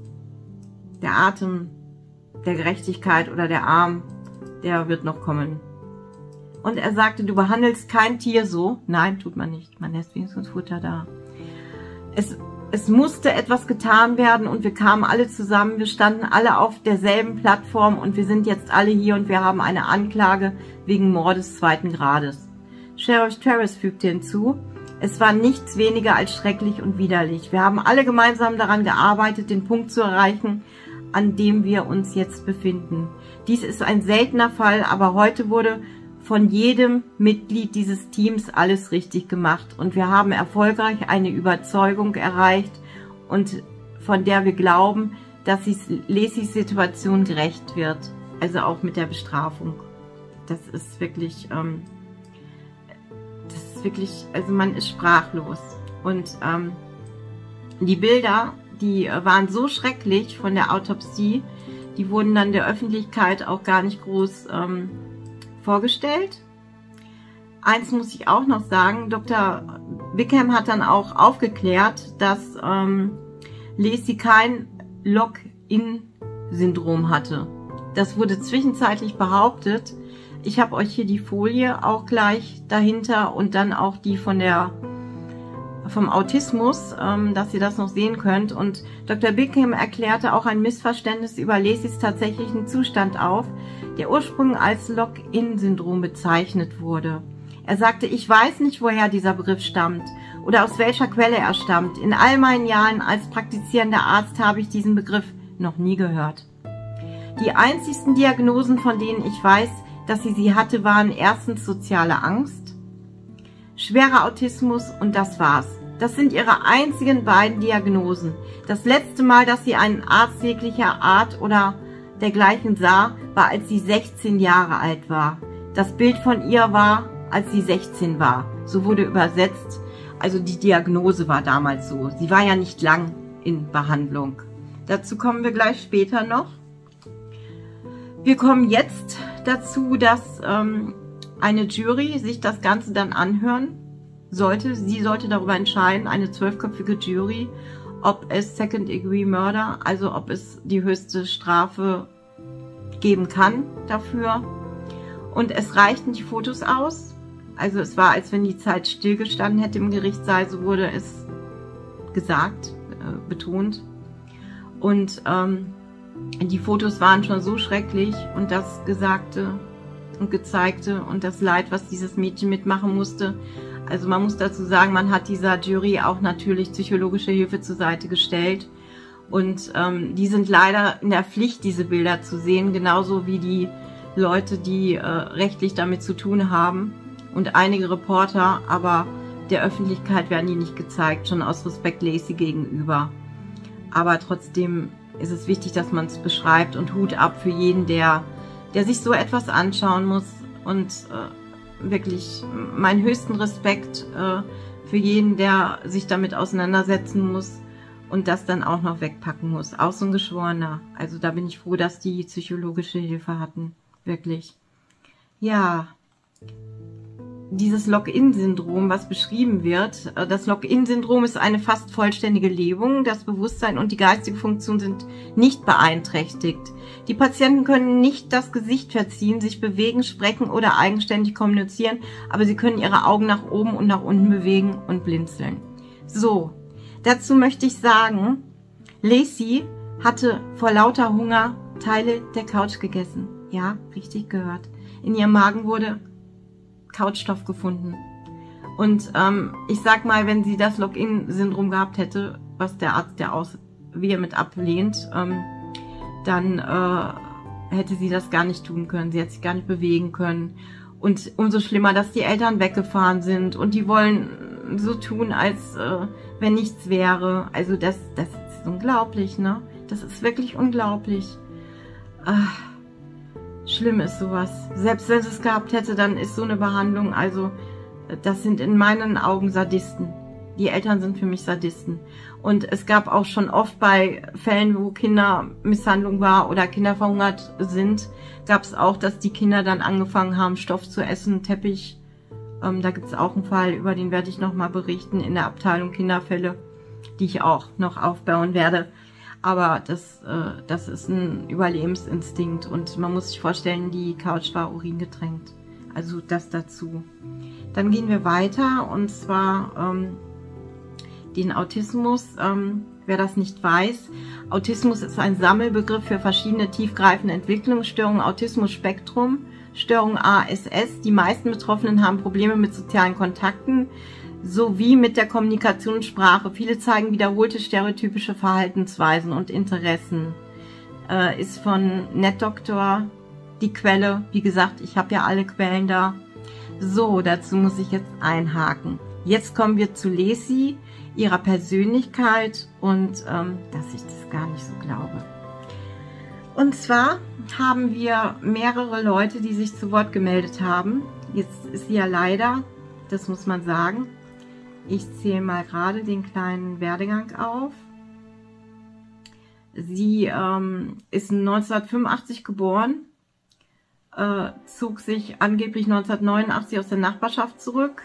der Atem der Gerechtigkeit oder der Arm, der wird noch kommen. Und er sagte, du behandelst kein Tier so. Nein, tut man nicht. Man lässt wenigstens Futter da. Es, es musste etwas getan werden und wir kamen alle zusammen. Wir standen alle auf derselben Plattform und wir sind jetzt alle hier und wir haben eine Anklage wegen Mordes zweiten Grades. Sheriff Travis fügte hinzu, es war nichts weniger als schrecklich und widerlich. Wir haben alle gemeinsam daran gearbeitet, den Punkt zu erreichen, an dem wir uns jetzt befinden. Dies ist ein seltener Fall, aber heute wurde von jedem Mitglied dieses Teams alles richtig gemacht und wir haben erfolgreich eine Überzeugung erreicht und von der wir glauben, dass Lacys Situation gerecht wird, also auch mit der Bestrafung. Das ist wirklich, ähm, das ist wirklich, also man ist sprachlos und ähm, die Bilder, die waren so schrecklich von der Autopsie, die wurden dann der Öffentlichkeit auch gar nicht groß ähm, vorgestellt. Eins muss ich auch noch sagen, Doktor Wickham hat dann auch aufgeklärt, dass ähm, Lacy kein Lock-in-Syndrom hatte. Das wurde zwischenzeitlich behauptet. Ich habe euch hier die Folie auch gleich dahinter und dann auch die von der vom Autismus, ähm, dass ihr das noch sehen könnt. Und Doktor Wickham erklärte auch ein Missverständnis über Lacys tatsächlichen Zustand auf, der ursprünglich als Lock-in-Syndrom bezeichnet wurde. Er sagte, ich weiß nicht, woher dieser Begriff stammt oder aus welcher Quelle er stammt. In all meinen Jahren als praktizierender Arzt habe ich diesen Begriff noch nie gehört. Die einzigsten Diagnosen, von denen ich weiß, dass sie sie hatte, waren erstens soziale Angst, schwerer Autismus und das war's. Das sind ihre einzigen beiden Diagnosen. Das letzte Mal, dass sie einen Arzt jeglicher Art oder dergleichen sah, war, als sie sechzehn Jahre alt war. Das Bild von ihr war, als sie sechzehn war. So wurde übersetzt. Also die Diagnose war damals so. Sie war ja nicht lang in Behandlung. Dazu kommen wir gleich später noch. Wir kommen jetzt dazu, dass ähm, eine Jury sich das Ganze dann anhören sollte. Sie sollte darüber entscheiden, eine zwölfköpfige Jury, ob es Second-Degree Murder, also ob es die höchste Strafe geben kann dafür. Und es reichten die Fotos aus. Also es war, als wenn die Zeit stillgestanden hätte im Gerichtssaal, so wurde es gesagt, äh, betont. Und ähm, die Fotos waren schon so schrecklich und das Gesagte und Gezeigte und das Leid, was dieses Mädchen mitmachen musste. Also man muss dazu sagen, man hat dieser Jury auch natürlich psychologische Hilfe zur Seite gestellt. Und ähm, die sind leider in der Pflicht, diese Bilder zu sehen, genauso wie die Leute, die äh, rechtlich damit zu tun haben und einige Reporter, aber der Öffentlichkeit werden die nicht gezeigt, schon aus Respekt Lacy gegenüber. Aber trotzdem ist es wichtig, dass man es beschreibt und Hut ab für jeden, der, der sich so etwas anschauen muss und äh, wirklich meinen höchsten Respekt äh, für jeden, der sich damit auseinandersetzen muss und das dann auch noch wegpacken muss. Auch so ein Geschworener. Also da bin ich froh, dass die psychologische Hilfe hatten. Wirklich. Ja, dieses Lock-in-Syndrom, was beschrieben wird. Das Lock-in-Syndrom ist eine fast vollständige Lähmung. Das Bewusstsein und die geistige Funktion sind nicht beeinträchtigt. Die Patienten können nicht das Gesicht verziehen, sich bewegen, sprechen oder eigenständig kommunizieren, aber sie können ihre Augen nach oben und nach unten bewegen und blinzeln. So, dazu möchte ich sagen, Lacy hatte vor lauter Hunger Teile der Couch gegessen. Ja, richtig gehört. In ihrem Magen wurde Couchstoff gefunden. Und ähm, ich sag mal, wenn sie das Lock-in-Syndrom gehabt hätte, was der Arzt ja aus vehement ablehnt, ähm, dann äh, hätte sie das gar nicht tun können. Sie hätte sich gar nicht bewegen können. Und umso schlimmer, dass die Eltern weggefahren sind und die wollen so tun, als äh, wenn nichts wäre. Also das, das ist unglaublich, ne? Das ist wirklich unglaublich. Ach, schlimm ist sowas. Selbst wenn sie es gehabt hätte, dann ist so eine Behandlung, also das sind in meinen Augen Sadisten. Die Eltern sind für mich Sadisten. Und es gab auch schon oft bei Fällen, wo Kindermisshandlung war oder Kinder verhungert sind, gab es auch, dass die Kinder dann angefangen haben, Stoff zu essen, Teppich. Ähm, da gibt es auch einen Fall, über den werde ich nochmal berichten in der Abteilung Kinderfälle, die ich auch noch aufbauen werde. Aber das, äh, das ist ein Überlebensinstinkt und man muss sich vorstellen, die Couch war uringetränkt. Also das dazu. Dann gehen wir weiter und zwar ähm, den Autismus. Ähm, wer das nicht weiß, Autismus ist ein Sammelbegriff für verschiedene tiefgreifende Entwicklungsstörungen, Autismus-Spektrum, Störung A S S. Die meisten Betroffenen haben Probleme mit sozialen Kontakten sowie mit der Kommunikationssprache. Viele zeigen wiederholte stereotypische Verhaltensweisen und Interessen. Äh, ist von NetDoktor die Quelle. Wie gesagt, ich habe ja alle Quellen da. So, dazu muss ich jetzt einhaken. Jetzt kommen wir zu Lesi, ihrer Persönlichkeit und ähm, dass ich das gar nicht so glaube. Und zwar haben wir mehrere Leute, die sich zu Wort gemeldet haben. Jetzt ist sie ja leider, das muss man sagen. Ich zähle mal gerade den kleinen Werdegang auf. Sie ähm, ist neunzehnhundertfünfundachtzig geboren, äh, zog sich angeblich neunzehnhundertneunundachtzig aus der Nachbarschaft zurück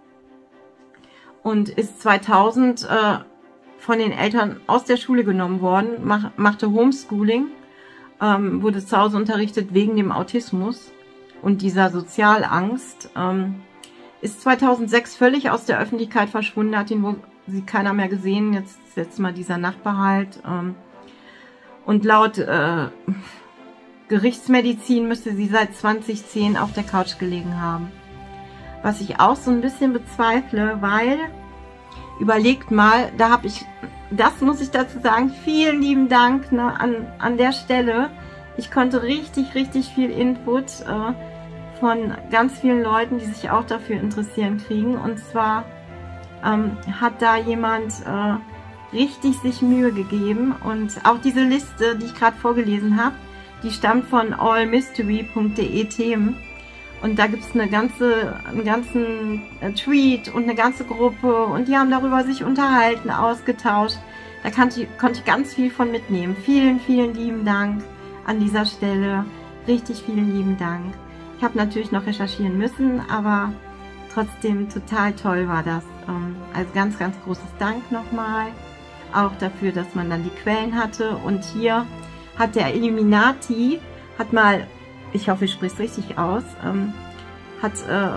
und ist zweitausend äh, von den Eltern aus der Schule genommen worden, mach, machte Homeschooling, ähm, wurde zu Hause unterrichtet wegen dem Autismus und dieser Sozialangst, ähm, ist zweitausendsechs völlig aus der Öffentlichkeit verschwunden, hat ihn wohl sie keiner mehr gesehen, jetzt ist jetzt mal dieser Nachbar halt, ähm, und laut äh, Gerichtsmedizin müsste sie seit zweitausendzehn auf der Couch gelegen haben. Was ich auch so ein bisschen bezweifle, weil, überlegt mal, da habe ich, das muss ich dazu sagen, vielen lieben Dank ne, an, an der Stelle. Ich konnte richtig, richtig viel Input äh, von ganz vielen Leuten, die sich auch dafür interessieren, kriegen. Und zwar ähm, hat da jemand äh, richtig sich Mühe gegeben. Und auch diese Liste, die ich gerade vorgelesen habe, die stammt von all mystery punkt de Themen. Und da gibt es eine ganze, einen ganzen Tweet und eine ganze Gruppe und die haben darüber sich unterhalten, ausgetauscht. Da konnte ich, konnte ich ganz viel von mitnehmen. Vielen, vielen lieben Dank an dieser Stelle. Richtig vielen lieben Dank. Ich habe natürlich noch recherchieren müssen, aber trotzdem total toll war das. Also ganz, ganz großes Dank nochmal. Auch dafür, dass man dann die Quellen hatte. Und hier hat der Illuminati, hat mal... ich hoffe, ich spreche es richtig aus, ähm, hat, äh,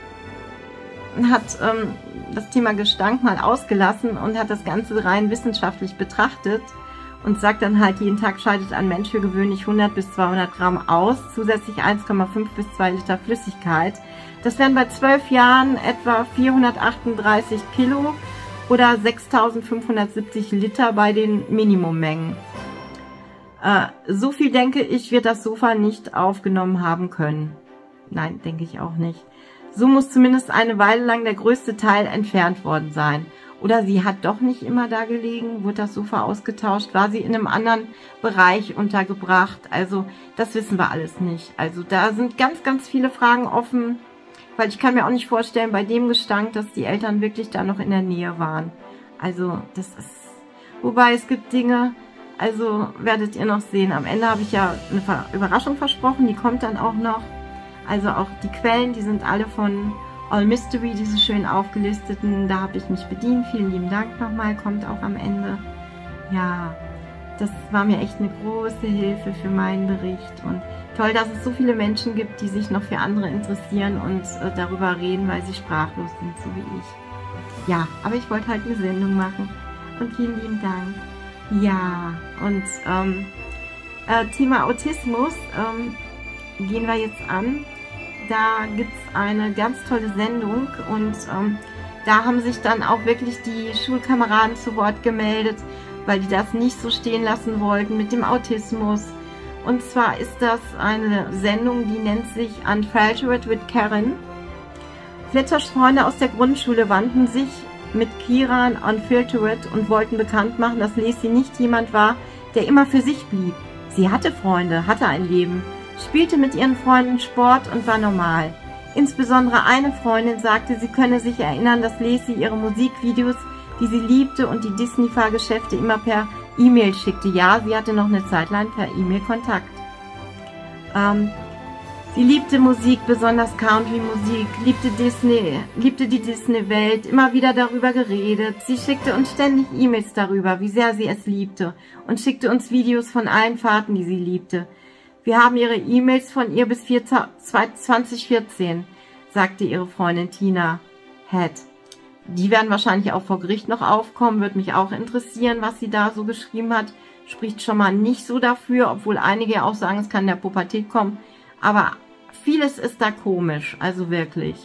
hat ähm, das Thema Gestank mal ausgelassen und hat das Ganze rein wissenschaftlich betrachtet und sagt dann halt, jeden Tag scheidet ein Mensch für gewöhnlich hundert bis zweihundert Gramm aus, zusätzlich eins Komma fünf bis zwei Liter Flüssigkeit. Das wären bei zwölf Jahren etwa vierhundertachtunddreißig Kilo oder sechstausendfünfhundertsiebzig Liter bei den Minimummengen. So viel, denke ich, wird das Sofa nicht aufgenommen haben können. Nein, denke ich auch nicht. So muss zumindest eine Weile lang der größte Teil entfernt worden sein. Oder sie hat doch nicht immer da gelegen, wurde das Sofa ausgetauscht, war sie in einem anderen Bereich untergebracht. Also das wissen wir alles nicht. Also da sind ganz, ganz viele Fragen offen, weil ich kann mir auch nicht vorstellen, bei dem Gestank, dass die Eltern wirklich da noch in der Nähe waren. Also das ist... Wobei es gibt Dinge... Also werdet ihr noch sehen. Am Ende habe ich ja eine Überraschung versprochen, die kommt dann auch noch. Also auch die Quellen, die sind alle von All Mystery, diese schön aufgelisteten. Da habe ich mich bedient. Vielen lieben Dank nochmal, kommt auch am Ende. Ja, das war mir echt eine große Hilfe für meinen Bericht. Und toll, dass es so viele Menschen gibt, die sich noch für andere interessieren und äh, darüber reden, weil sie sprachlos sind, so wie ich. Ja, aber ich wollte halt eine Sendung machen. Und vielen lieben Dank. Ja, und ähm, äh, Thema Autismus ähm, gehen wir jetzt an, da gibt es eine ganz tolle Sendung und ähm, da haben sich dann auch wirklich die Schulkameraden zu Wort gemeldet, weil die das nicht so stehen lassen wollten mit dem Autismus. Und zwar ist das eine Sendung, die nennt sich Unfiltered with Karen. Fletchers Freunde aus der Grundschule wandten sich mit Kira an Unfiltered und wollten bekannt machen, dass Lacey nicht jemand war, der immer für sich blieb. Sie hatte Freunde, hatte ein Leben, spielte mit ihren Freunden Sport und war normal. Insbesondere eine Freundin sagte, sie könne sich erinnern, dass Lacey ihre Musikvideos, die sie liebte und die Disney-Fahrgeschäfte immer per E-Mail schickte. Ja, sie hatte noch eine Zeit lang per E-Mail Kontakt. Ähm, Sie liebte Musik, besonders Country-Musik, liebte Disney, liebte die Disney-Welt, immer wieder darüber geredet. Sie schickte uns ständig E-Mails darüber, wie sehr sie es liebte und schickte uns Videos von allen Fahrten, die sie liebte. Wir haben ihre E-Mails von ihr bis zwanzig vierzehn, sagte ihre Freundin Tina Head. Die werden wahrscheinlich auch vor Gericht noch aufkommen, würde mich auch interessieren, was sie da so geschrieben hat. Spricht schon mal nicht so dafür, obwohl einige auch sagen, es kann in der Pubertät kommen. Aber vieles ist da komisch, also wirklich.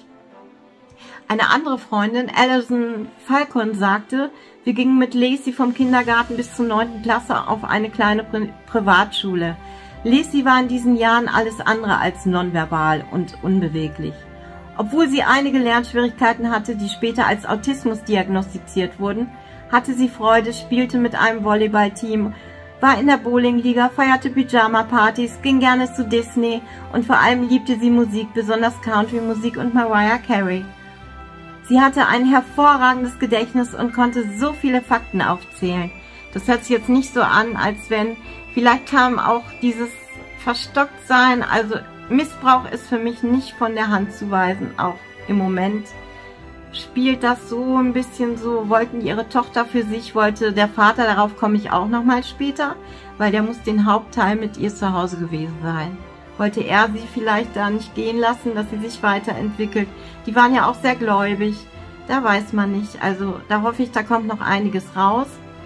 Eine andere Freundin, Alison Falcon, sagte, wir gingen mit Lacey vom Kindergarten bis zur neunten Klasse auf eine kleine Pri Privatschule. Lacey war in diesen Jahren alles andere als nonverbal und unbeweglich. Obwohl sie einige Lernschwierigkeiten hatte, die später als Autismus diagnostiziert wurden, hatte sie Freude, spielte mit einem Volleyballteam, war in der Bowlingliga, feierte Pyjama-Partys, ging gerne zu Disney und vor allem liebte sie Musik, besonders Country-Musik und Mariah Carey. Sie hatte ein hervorragendes Gedächtnis und konnte so viele Fakten aufzählen. Das hört sich jetzt nicht so an, als wenn, vielleicht kam auch dieses Verstocktsein, also Missbrauch ist für mich nicht von der Hand zu weisen, auch im Moment spielt das so ein bisschen so, wollten ihre Tochter für sich, wollte der Vater, darauf komme ich auch nochmal später, weil der muss den Hauptteil mit ihr zu Hause gewesen sein. Wollte er sie vielleicht da nicht gehen lassen, dass sie sich weiterentwickelt. Die waren ja auch sehr gläubig, da weiß man nicht, also da hoffe ich, da kommt noch einiges raus.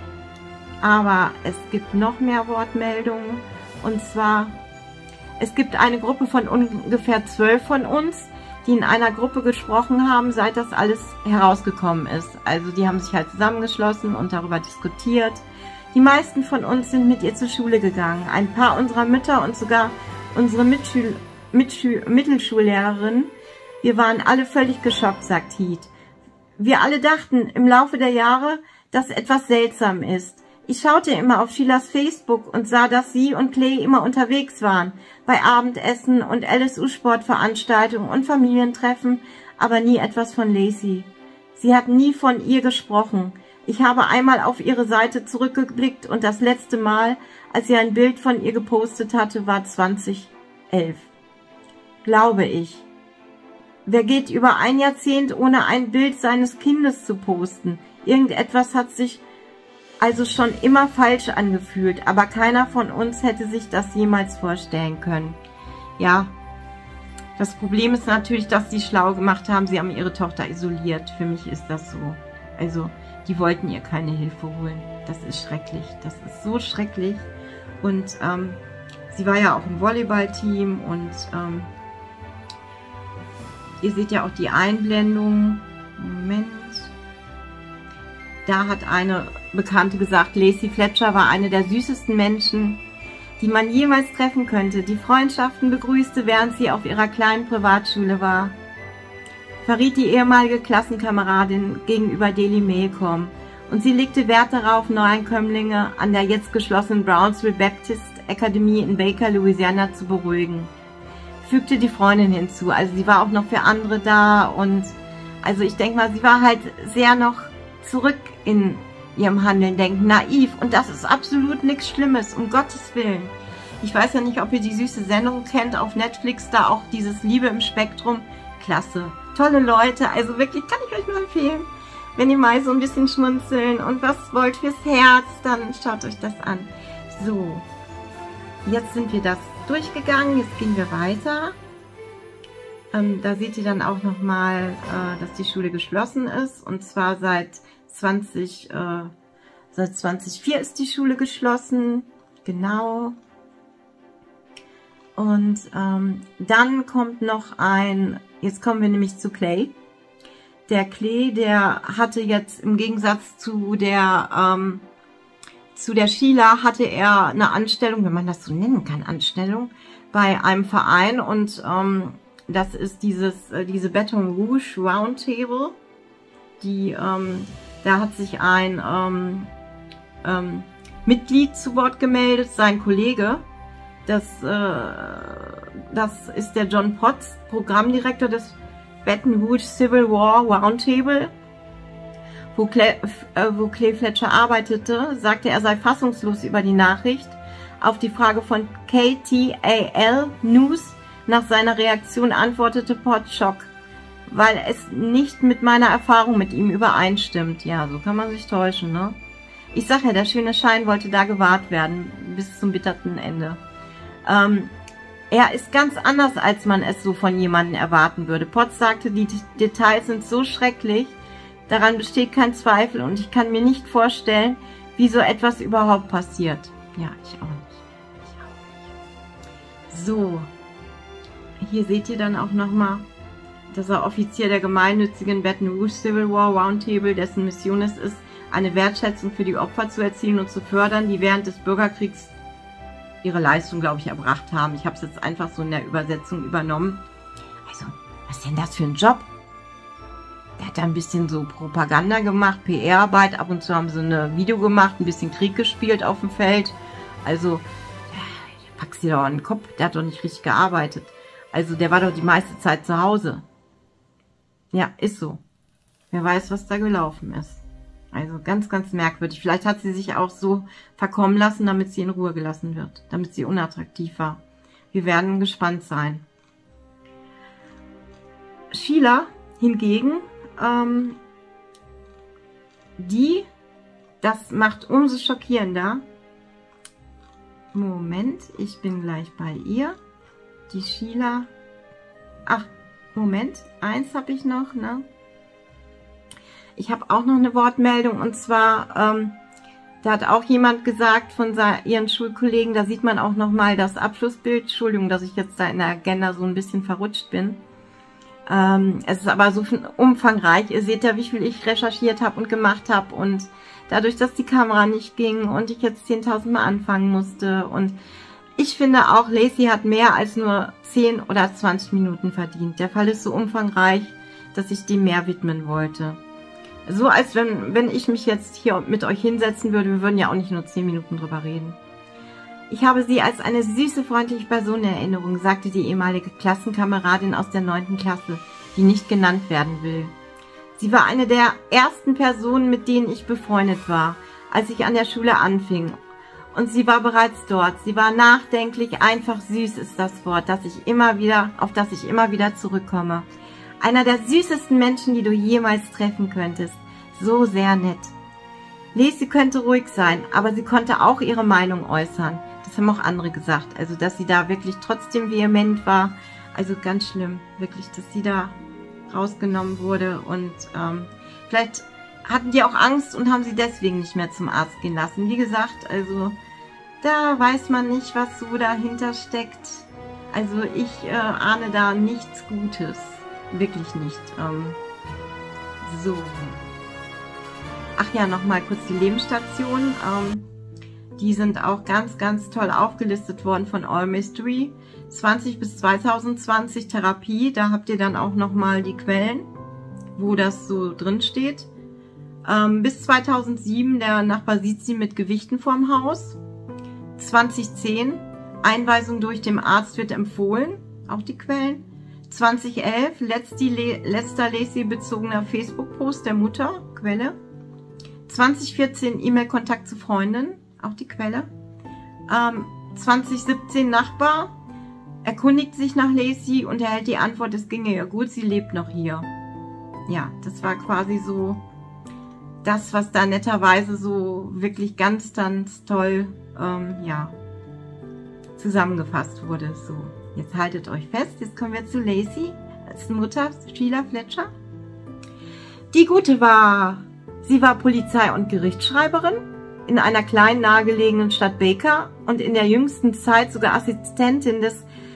Aber es gibt noch mehr Wortmeldungen und zwar, es gibt eine Gruppe von ungefähr zwölf von uns, die in einer Gruppe gesprochen haben, seit das alles herausgekommen ist. Also die haben sich halt zusammengeschlossen und darüber diskutiert. Die meisten von uns sind mit ihr zur Schule gegangen. Ein paar unserer Mütter und sogar unsere Mitschül Mitschül Mittelschullehrerin. Wir waren alle völlig geschockt, sagt Heath. Wir alle dachten im Laufe der Jahre, dass etwas seltsam ist. Ich schaute immer auf Sheilas Facebook und sah, dass sie und Clay immer unterwegs waren, bei Abendessen und L S U-Sportveranstaltungen und Familientreffen, aber nie etwas von Lacey. Sie hat nie von ihr gesprochen. Ich habe einmal auf ihre Seite zurückgeblickt und das letzte Mal, als sie ein Bild von ihr gepostet hatte, war zwanzig elf. Glaube ich. Wer geht über ein Jahrzehnt, ohne ein Bild seines Kindes zu posten? Irgendetwas hat sich also schon immer falsch angefühlt, aber keiner von uns hätte sich das jemals vorstellen können. Ja, das Problem ist natürlich, dass die schlau gemacht haben, sie haben ihre Tochter isoliert. Für mich ist das so. Also, die wollten ihr keine Hilfe holen. Das ist schrecklich, das ist so schrecklich. Und ähm, sie war ja auch im Volleyballteam und ähm, ihr seht ja auch die Einblendung. Moment. Da hat eine Bekannte gesagt, Lacey Fletcher war eine der süßesten Menschen, die man jemals treffen könnte, die Freundschaften begrüßte, während sie auf ihrer kleinen Privatschule war. Verriet die ehemalige Klassenkameradin gegenüber Daily Mailcom und sie legte Wert darauf, Neuankömmlinge an der jetzt geschlossenen Brownsville Baptist Akademie in Baker, Louisiana zu beruhigen. Fügte die Freundin hinzu, also sie war auch noch für andere da und also ich denke mal, sie war halt sehr noch zurück in ihrem Handeln, denken, naiv und das ist absolut nichts Schlimmes, um Gottes Willen. Ich weiß ja nicht, ob ihr die süße Sendung kennt auf Netflix, da auch dieses Liebe im Spektrum, klasse, tolle Leute, also wirklich kann ich euch nur empfehlen, wenn ihr mal so ein bisschen schmunzeln und was wollt fürs Herz, dann schaut euch das an. So, jetzt sind wir das durchgegangen, jetzt gehen wir weiter. Ähm, da seht ihr dann auch nochmal, äh, dass die Schule geschlossen ist und zwar seit zwanzig, äh, seit zwanzig null vier ist die Schule geschlossen, genau. Und ähm, dann kommt noch ein, jetzt kommen wir nämlich zu Clay. Der Clay, der hatte jetzt im Gegensatz zu der ähm, zu der Sheila hatte er eine Anstellung, wenn man das so nennen kann, Anstellung bei einem Verein, und ähm, das ist dieses äh, diese Baton Rouge Roundtable. Die ähm, da hat sich ein ähm, ähm, Mitglied zu Wort gemeldet, sein Kollege. Das äh, das ist der John Potts, Programmdirektor des Baton Rouge Civil War Roundtable, wo Clay, äh, wo Clay Fletcher arbeitete, sagte, er sei fassungslos über die Nachricht. Auf die Frage von K T A L News nach seiner Reaktion antwortete Potts: Schock, weil es nicht mit meiner Erfahrung mit ihm übereinstimmt. Ja, so kann man sich täuschen, ne? Ich sag ja, der schöne Schein wollte da gewahrt werden, bis zum bittersten Ende. Ähm, Er ist ganz anders, als man es so von jemandem erwarten würde. Potts sagte, die Details sind so schrecklich, daran besteht kein Zweifel, und ich kann mir nicht vorstellen, wie so etwas überhaupt passiert. Ja, ich auch nicht. Ich auch nicht. So, hier seht ihr dann auch nochmal, dass er Offizier der gemeinnützigen Baton Rouge Civil War Roundtable, dessen Mission es ist, eine Wertschätzung für die Opfer zu erzielen und zu fördern, die während des Bürgerkriegs ihre Leistung, glaube ich, erbracht haben. Ich habe es jetzt einfach so in der Übersetzung übernommen. Also, was ist denn das für ein Job? Der hat da ein bisschen so Propaganda gemacht, P R-Arbeit. Ab und zu haben sie ein Video gemacht, ein bisschen Krieg gespielt auf dem Feld. Also, packst dir doch an den Kopf, der hat doch nicht richtig gearbeitet. Also, der war doch die meiste Zeit zu Hause. Ja, ist so. Wer weiß, was da gelaufen ist. Also ganz, ganz merkwürdig. Vielleicht hat sie sich auch so verkommen lassen, damit sie in Ruhe gelassen wird. Damit sie unattraktiv war. Wir werden gespannt sein. Sheila hingegen, ähm, die, das macht umso schockierender. Moment, ich bin gleich bei ihr. Die Sheila, ach, Moment, eins habe ich noch, ne? Ich habe auch noch eine Wortmeldung, und zwar, ähm, da hat auch jemand gesagt von ihren Schulkollegen, da sieht man auch nochmal das Abschlussbild. Entschuldigung, dass ich jetzt da in der Agenda so ein bisschen verrutscht bin. Ähm, es ist aber so umfangreich. Ihr seht ja, wie viel ich recherchiert habe und gemacht habe, und dadurch, dass die Kamera nicht ging und ich jetzt zehntausend Mal anfangen musste, und ich finde auch, Lacey hat mehr als nur zehn oder zwanzig Minuten verdient. Der Fall ist so umfangreich, dass ich dem mehr widmen wollte. So als wenn, wenn ich mich jetzt hier mit euch hinsetzen würde, wir würden ja auch nicht nur zehn Minuten drüber reden. Ich habe sie als eine süße, freundliche Person in Erinnerung, sagte die ehemalige Klassenkameradin aus der neunten Klasse, die nicht genannt werden will. Sie war eine der ersten Personen, mit denen ich befreundet war, als ich an der Schule anfing. Und sie war bereits dort. Sie war nachdenklich, einfach süß ist das Wort, das ich immer wieder, auf das ich immer wieder zurückkomme. Einer der süßesten Menschen, die du jemals treffen könntest. So sehr nett. Lacey könnte ruhig sein, aber sie konnte auch ihre Meinung äußern. Das haben auch andere gesagt. Also, dass sie da wirklich trotzdem vehement war. Also ganz schlimm, wirklich, dass sie da rausgenommen wurde. Und ähm, vielleicht hatten die auch Angst und haben sie deswegen nicht mehr zum Arzt gehen lassen. Wie gesagt, also da weiß man nicht, was so dahinter steckt. Also ich äh, ahne da nichts Gutes. Wirklich nicht. Ähm, so. Ach ja, nochmal kurz die Lebensstationen. Ähm, die sind auch ganz, ganz toll aufgelistet worden von All Mystery. zwanzig bis zweitausendzwanzig Therapie. Da habt ihr dann auch nochmal die Quellen, wo das so drin steht. Ähm, bis zweitausendsieben der Nachbar sieht sie mit Gewichten vorm Haus. zweitausendzehn Einweisung durch den Arzt wird empfohlen. Auch die Quellen. zweitausendelf letzter, letzter Lacey-bezogener Facebook-Post der Mutter, Quelle. zweitausendvierzehn E-Mail-Kontakt zu Freundin, auch die Quelle. Ähm, zweitausendsiebzehn Nachbar erkundigt sich nach Lacey und erhält die Antwort, es ginge ihr gut, sie lebt noch hier. Ja, das war quasi so das, was da netterweise so wirklich ganz, ganz toll, ähm, ja, zusammengefasst wurde. So. Jetzt haltet euch fest, jetzt kommen wir zu Lacey als Mutter, Sheila Fletcher. Die Gute war, sie war Polizei- und Gerichtsschreiberin in einer kleinen nahegelegenen Stadt Baker und in der jüngsten Zeit sogar Assistentin des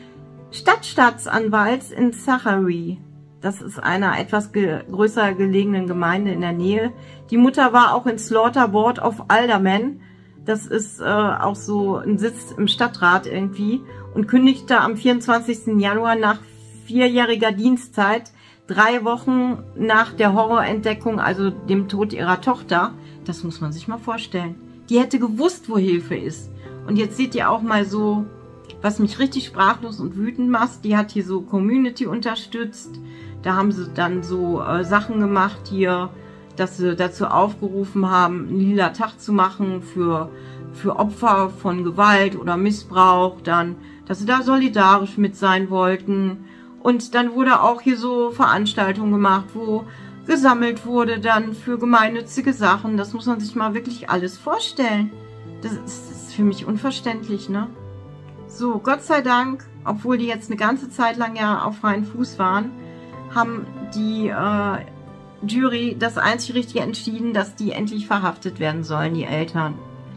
Stadtstaatsanwalts in Zachary. Das ist einer etwas ge größer gelegenen Gemeinde in der Nähe. Die Mutter war auch in Slaughter Board of Aldermen. Das ist äh, auch so ein Sitz im Stadtrat irgendwie. Und kündigte am vierundzwanzigsten Januar nach vierjähriger Dienstzeit, drei Wochen nach der Horrorentdeckung, also dem Tod ihrer Tochter. Das muss man sich mal vorstellen. Die hätte gewusst, wo Hilfe ist. Und jetzt seht ihr auch mal so, was mich richtig sprachlos und wütend macht. Die hat hier so Community unterstützt. Da haben sie dann so äh, Sachen gemacht hier, dass sie dazu aufgerufen haben, einen lila Tag zu machen für, für Opfer von Gewalt oder Missbrauch. Dann, dass sie da solidarisch mit sein wollten. Und dann wurde auch hier so Veranstaltungen gemacht, wo gesammelt wurde dann für gemeinnützige Sachen. Das muss man sich mal wirklich alles vorstellen. Das ist, das ist für mich unverständlich, ne? So, Gott sei Dank, obwohl die jetzt eine ganze Zeit lang ja auf freien Fuß waren, haben die äh, Jury das einzig Richtige entschieden, dass die endlich verhaftet werden sollen, die Eltern.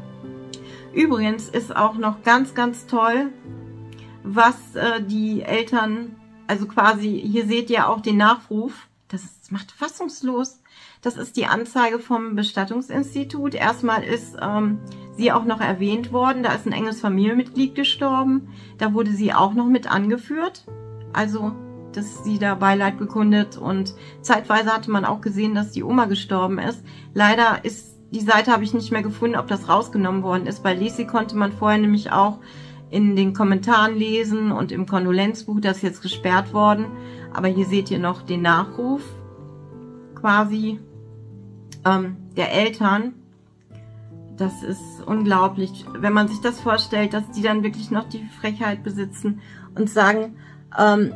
Übrigens ist auch noch ganz, ganz toll, was äh, die Eltern, also quasi, hier seht ihr auch den Nachruf, das, ist, das macht fassungslos. Das ist die Anzeige vom Bestattungsinstitut. Erstmal ist ähm, sie auch noch erwähnt worden, da ist ein enges Familienmitglied gestorben. Da wurde sie auch noch mit angeführt. Also, dass sie da Beileid bekundet. Und zeitweise hatte man auch gesehen, dass die Oma gestorben ist. Leider ist die Seite, habe ich nicht mehr gefunden, ob das rausgenommen worden ist. Bei Lesi konnte man vorher nämlich auch in den Kommentaren lesen und im Kondolenzbuch, das ist jetzt gesperrt worden. Aber hier seht ihr noch den Nachruf quasi ähm, der Eltern. Das ist unglaublich, wenn man sich das vorstellt, dass die dann wirklich noch die Frechheit besitzen und sagen, ähm,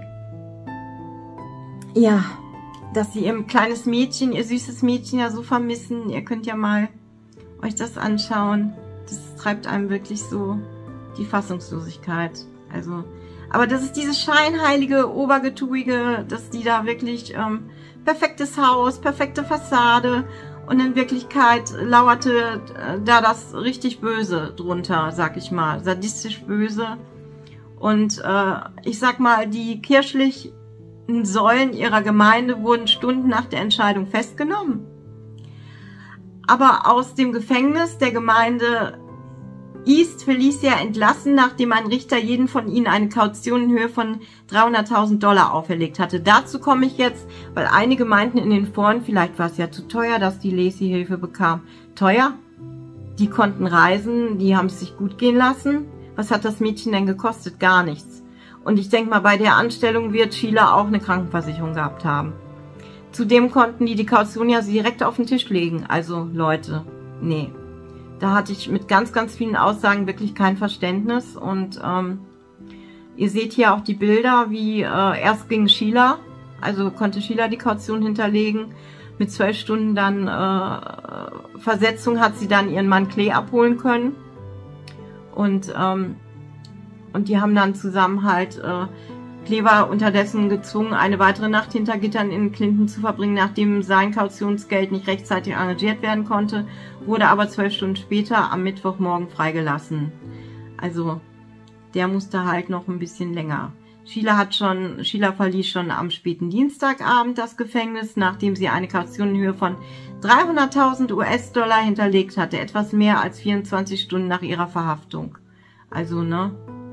ja, dass sie ihr kleines Mädchen, ihr süßes Mädchen ja so vermissen. Ihr könnt ja mal euch das anschauen. Das treibt einem wirklich so die Fassungslosigkeit. Also, aber das ist dieses scheinheilige, obergetuige, dass die da wirklich ähm, perfektes Haus, perfekte Fassade und in Wirklichkeit lauerte äh, da das richtig Böse drunter, sag ich mal, sadistisch böse. Und äh, ich sag mal, die kirchlichen Säulen ihrer Gemeinde wurden Stunden nach der Entscheidung festgenommen. Aber aus dem Gefängnis der Gemeinde East Felicia entlassen, nachdem ein Richter jeden von ihnen eine Kaution in Höhe von dreihunderttausend Dollar auferlegt hatte. Dazu komme ich jetzt, weil einige meinten in den Foren, vielleicht war es ja zu teuer, dass die Lesi Hilfe bekam. Teuer? Die konnten reisen, die haben es sich gut gehen lassen. Was hat das Mädchen denn gekostet? Gar nichts. Und ich denke mal, bei der Anstellung wird Sheila auch eine Krankenversicherung gehabt haben. Zudem konnten die die Kaution ja direkt auf den Tisch legen. Also Leute, nee. Da hatte ich mit ganz, ganz vielen Aussagen wirklich kein Verständnis. Und ähm, ihr seht hier auch die Bilder, wie äh, erst ging Sheila, also konnte Sheila die Kaution hinterlegen. Mit zwölf Stunden dann äh, Versetzung hat sie dann ihren Mann Clay abholen können. Und, ähm, und die haben dann zusammen halt, äh, Clay war unterdessen gezwungen, eine weitere Nacht hinter Gittern in Clinton zu verbringen, nachdem sein Kautionsgeld nicht rechtzeitig engagiert werden konnte, wurde aber zwölf Stunden später am Mittwochmorgen freigelassen. Also der musste halt noch ein bisschen länger. Sheila hat schon, Sheila verließ schon am späten Dienstagabend das Gefängnis, nachdem sie eine Kaution in Höhe von dreihunderttausend US-Dollar hinterlegt hatte, etwas mehr als vierundzwanzig Stunden nach ihrer Verhaftung. Also, ne?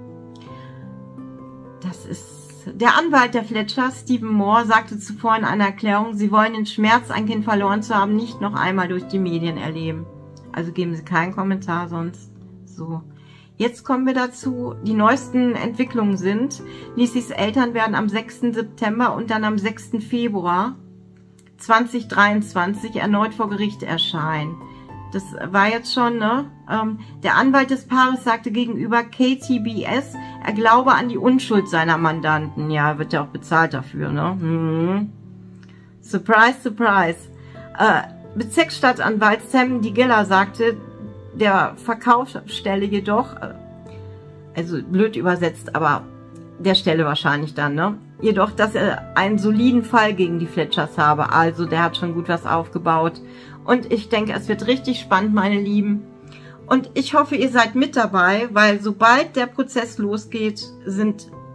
Das ist... Der Anwalt der Fletcher, Stephen Moore, sagte zuvor in einer Erklärung, sie wollen den Schmerz, ein Kind verloren zu haben, nicht noch einmal durch die Medien erleben. Also geben Sie keinen Kommentar sonst. So. Jetzt kommen wir dazu. Die neuesten Entwicklungen sind, Lesis Eltern werden am sechsten September und dann am sechsten Februar zweitausenddreiundzwanzig erneut vor Gericht erscheinen. Das war jetzt schon, ne? Ähm, der Anwalt des Paares sagte gegenüber K T B S, er glaube an die Unschuld seiner Mandanten. Ja, wird ja auch bezahlt dafür, ne? Hm. Surprise, surprise. Äh, Bezirksstaatsanwalt Sam DiGilla sagte, der Verkauf stelle jedoch, äh, also blöd übersetzt, aber der Stelle wahrscheinlich dann, ne? Jedoch, dass er einen soliden Fall gegen die Fletchers habe. Also, der hat schon gut was aufgebaut. Und ich denke, es wird richtig spannend, meine Lieben. Und ich hoffe, ihr seid mit dabei, weil sobald der Prozess losgeht, sind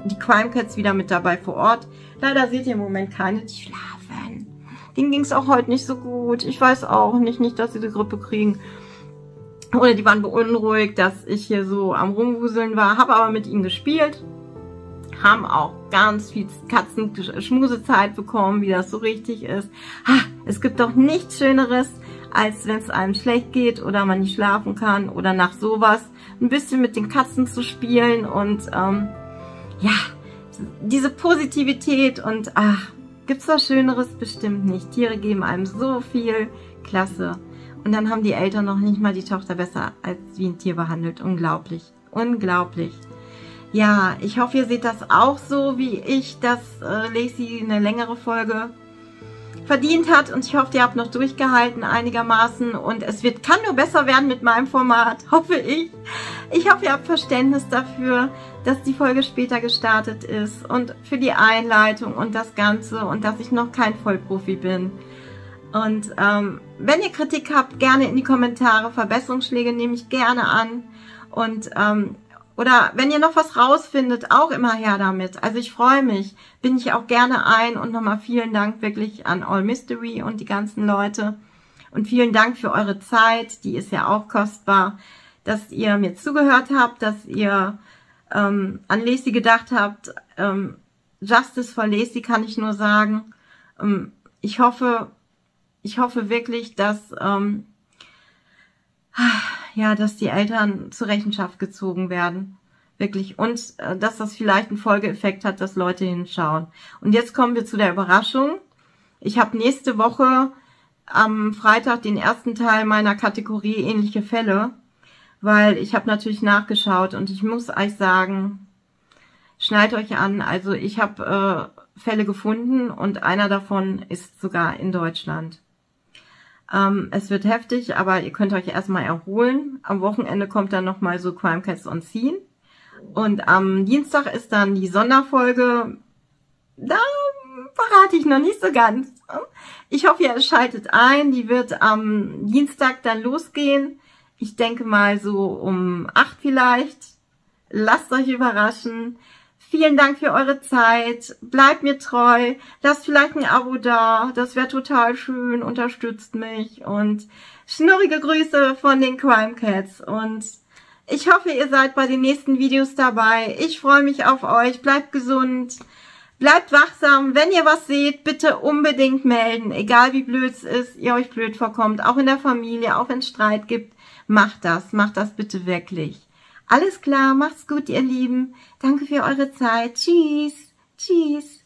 die Crime Cats wieder mit dabei vor Ort. Leider seht ihr im Moment keine, die schlafen. Denen ging es auch heute nicht so gut. Ich weiß auch nicht, nicht, dass sie die Grippe kriegen. Oder die waren beunruhigt, dass ich hier so am Rumwuseln war. Habe aber mit ihnen gespielt. Haben auch ganz viel Katzen-Schmusezeit bekommen, wie das so richtig ist. Ha, es gibt doch nichts Schöneres, als wenn es einem schlecht geht oder man nicht schlafen kann oder nach sowas ein bisschen mit den Katzen zu spielen. Und ähm, ja, diese Positivität und ach, gibt's was Schöneres? Bestimmt nicht. Tiere geben einem so viel. Klasse. Und dann haben die Eltern noch nicht mal die Tochter besser als wie ein Tier behandelt. Unglaublich. Unglaublich. Ja, ich hoffe, ihr seht das auch so wie ich, dass äh, Lacey eine längere Folge verdient hat. Und ich hoffe, ihr habt noch durchgehalten einigermaßen. Und es wird, kann nur besser werden mit meinem Format, hoffe ich. Ich hoffe, ihr habt Verständnis dafür, dass die Folge später gestartet ist. Und für die Einleitung und das Ganze. Und dass ich noch kein Vollprofi bin. Und ähm, wenn ihr Kritik habt, gerne in die Kommentare. Verbesserungsschläge nehme ich gerne an. Und ähm, oder wenn ihr noch was rausfindet, auch immer her damit. Also ich freue mich, bin ich auch gerne ein. Und nochmal vielen Dank wirklich an All Mystery und die ganzen Leute. Und vielen Dank für eure Zeit, die ist ja auch kostbar, dass ihr mir zugehört habt, dass ihr ähm, an Lacey gedacht habt. Ähm, Justice for Lacey kann ich nur sagen. Ähm, ich hoffe, ich hoffe wirklich, dass ähm, ja, dass die Eltern zur Rechenschaft gezogen werden. Wirklich. Und äh, dass das vielleicht einen Folgeeffekt hat, dass Leute hinschauen. Und jetzt kommen wir zu der Überraschung. Ich habe nächste Woche am Freitag den ersten Teil meiner Kategorie ähnliche Fälle. Weil ich habe natürlich nachgeschaut und ich muss euch sagen, schnallt euch an. Also ich habe äh, Fälle gefunden und einer davon ist sogar in Deutschland. Ähm, es wird heftig, aber ihr könnt euch erstmal erholen. Am Wochenende kommt dann nochmal so Crime Cats on Scene. Und am Dienstag ist dann die Sonderfolge. Da verrate ich noch nicht so ganz. Ich hoffe, ihr schaltet ein. Die wird am Dienstag dann losgehen. Ich denke mal so um acht vielleicht. Lasst euch überraschen. Vielen Dank für eure Zeit. Bleibt mir treu. Lasst vielleicht ein Abo da. Das wäre total schön. Unterstützt mich. Und schnurrige Grüße von den Crime Cats. Und ich hoffe, ihr seid bei den nächsten Videos dabei. Ich freue mich auf euch. Bleibt gesund. Bleibt wachsam. Wenn ihr was seht, bitte unbedingt melden. Egal wie blöd es ist, ihr euch blöd vorkommt. Auch in der Familie, auch wenn es Streit gibt. Macht das. Macht das bitte wirklich. Alles klar, macht's gut, ihr Lieben. Danke für eure Zeit. Tschüss. Tschüss.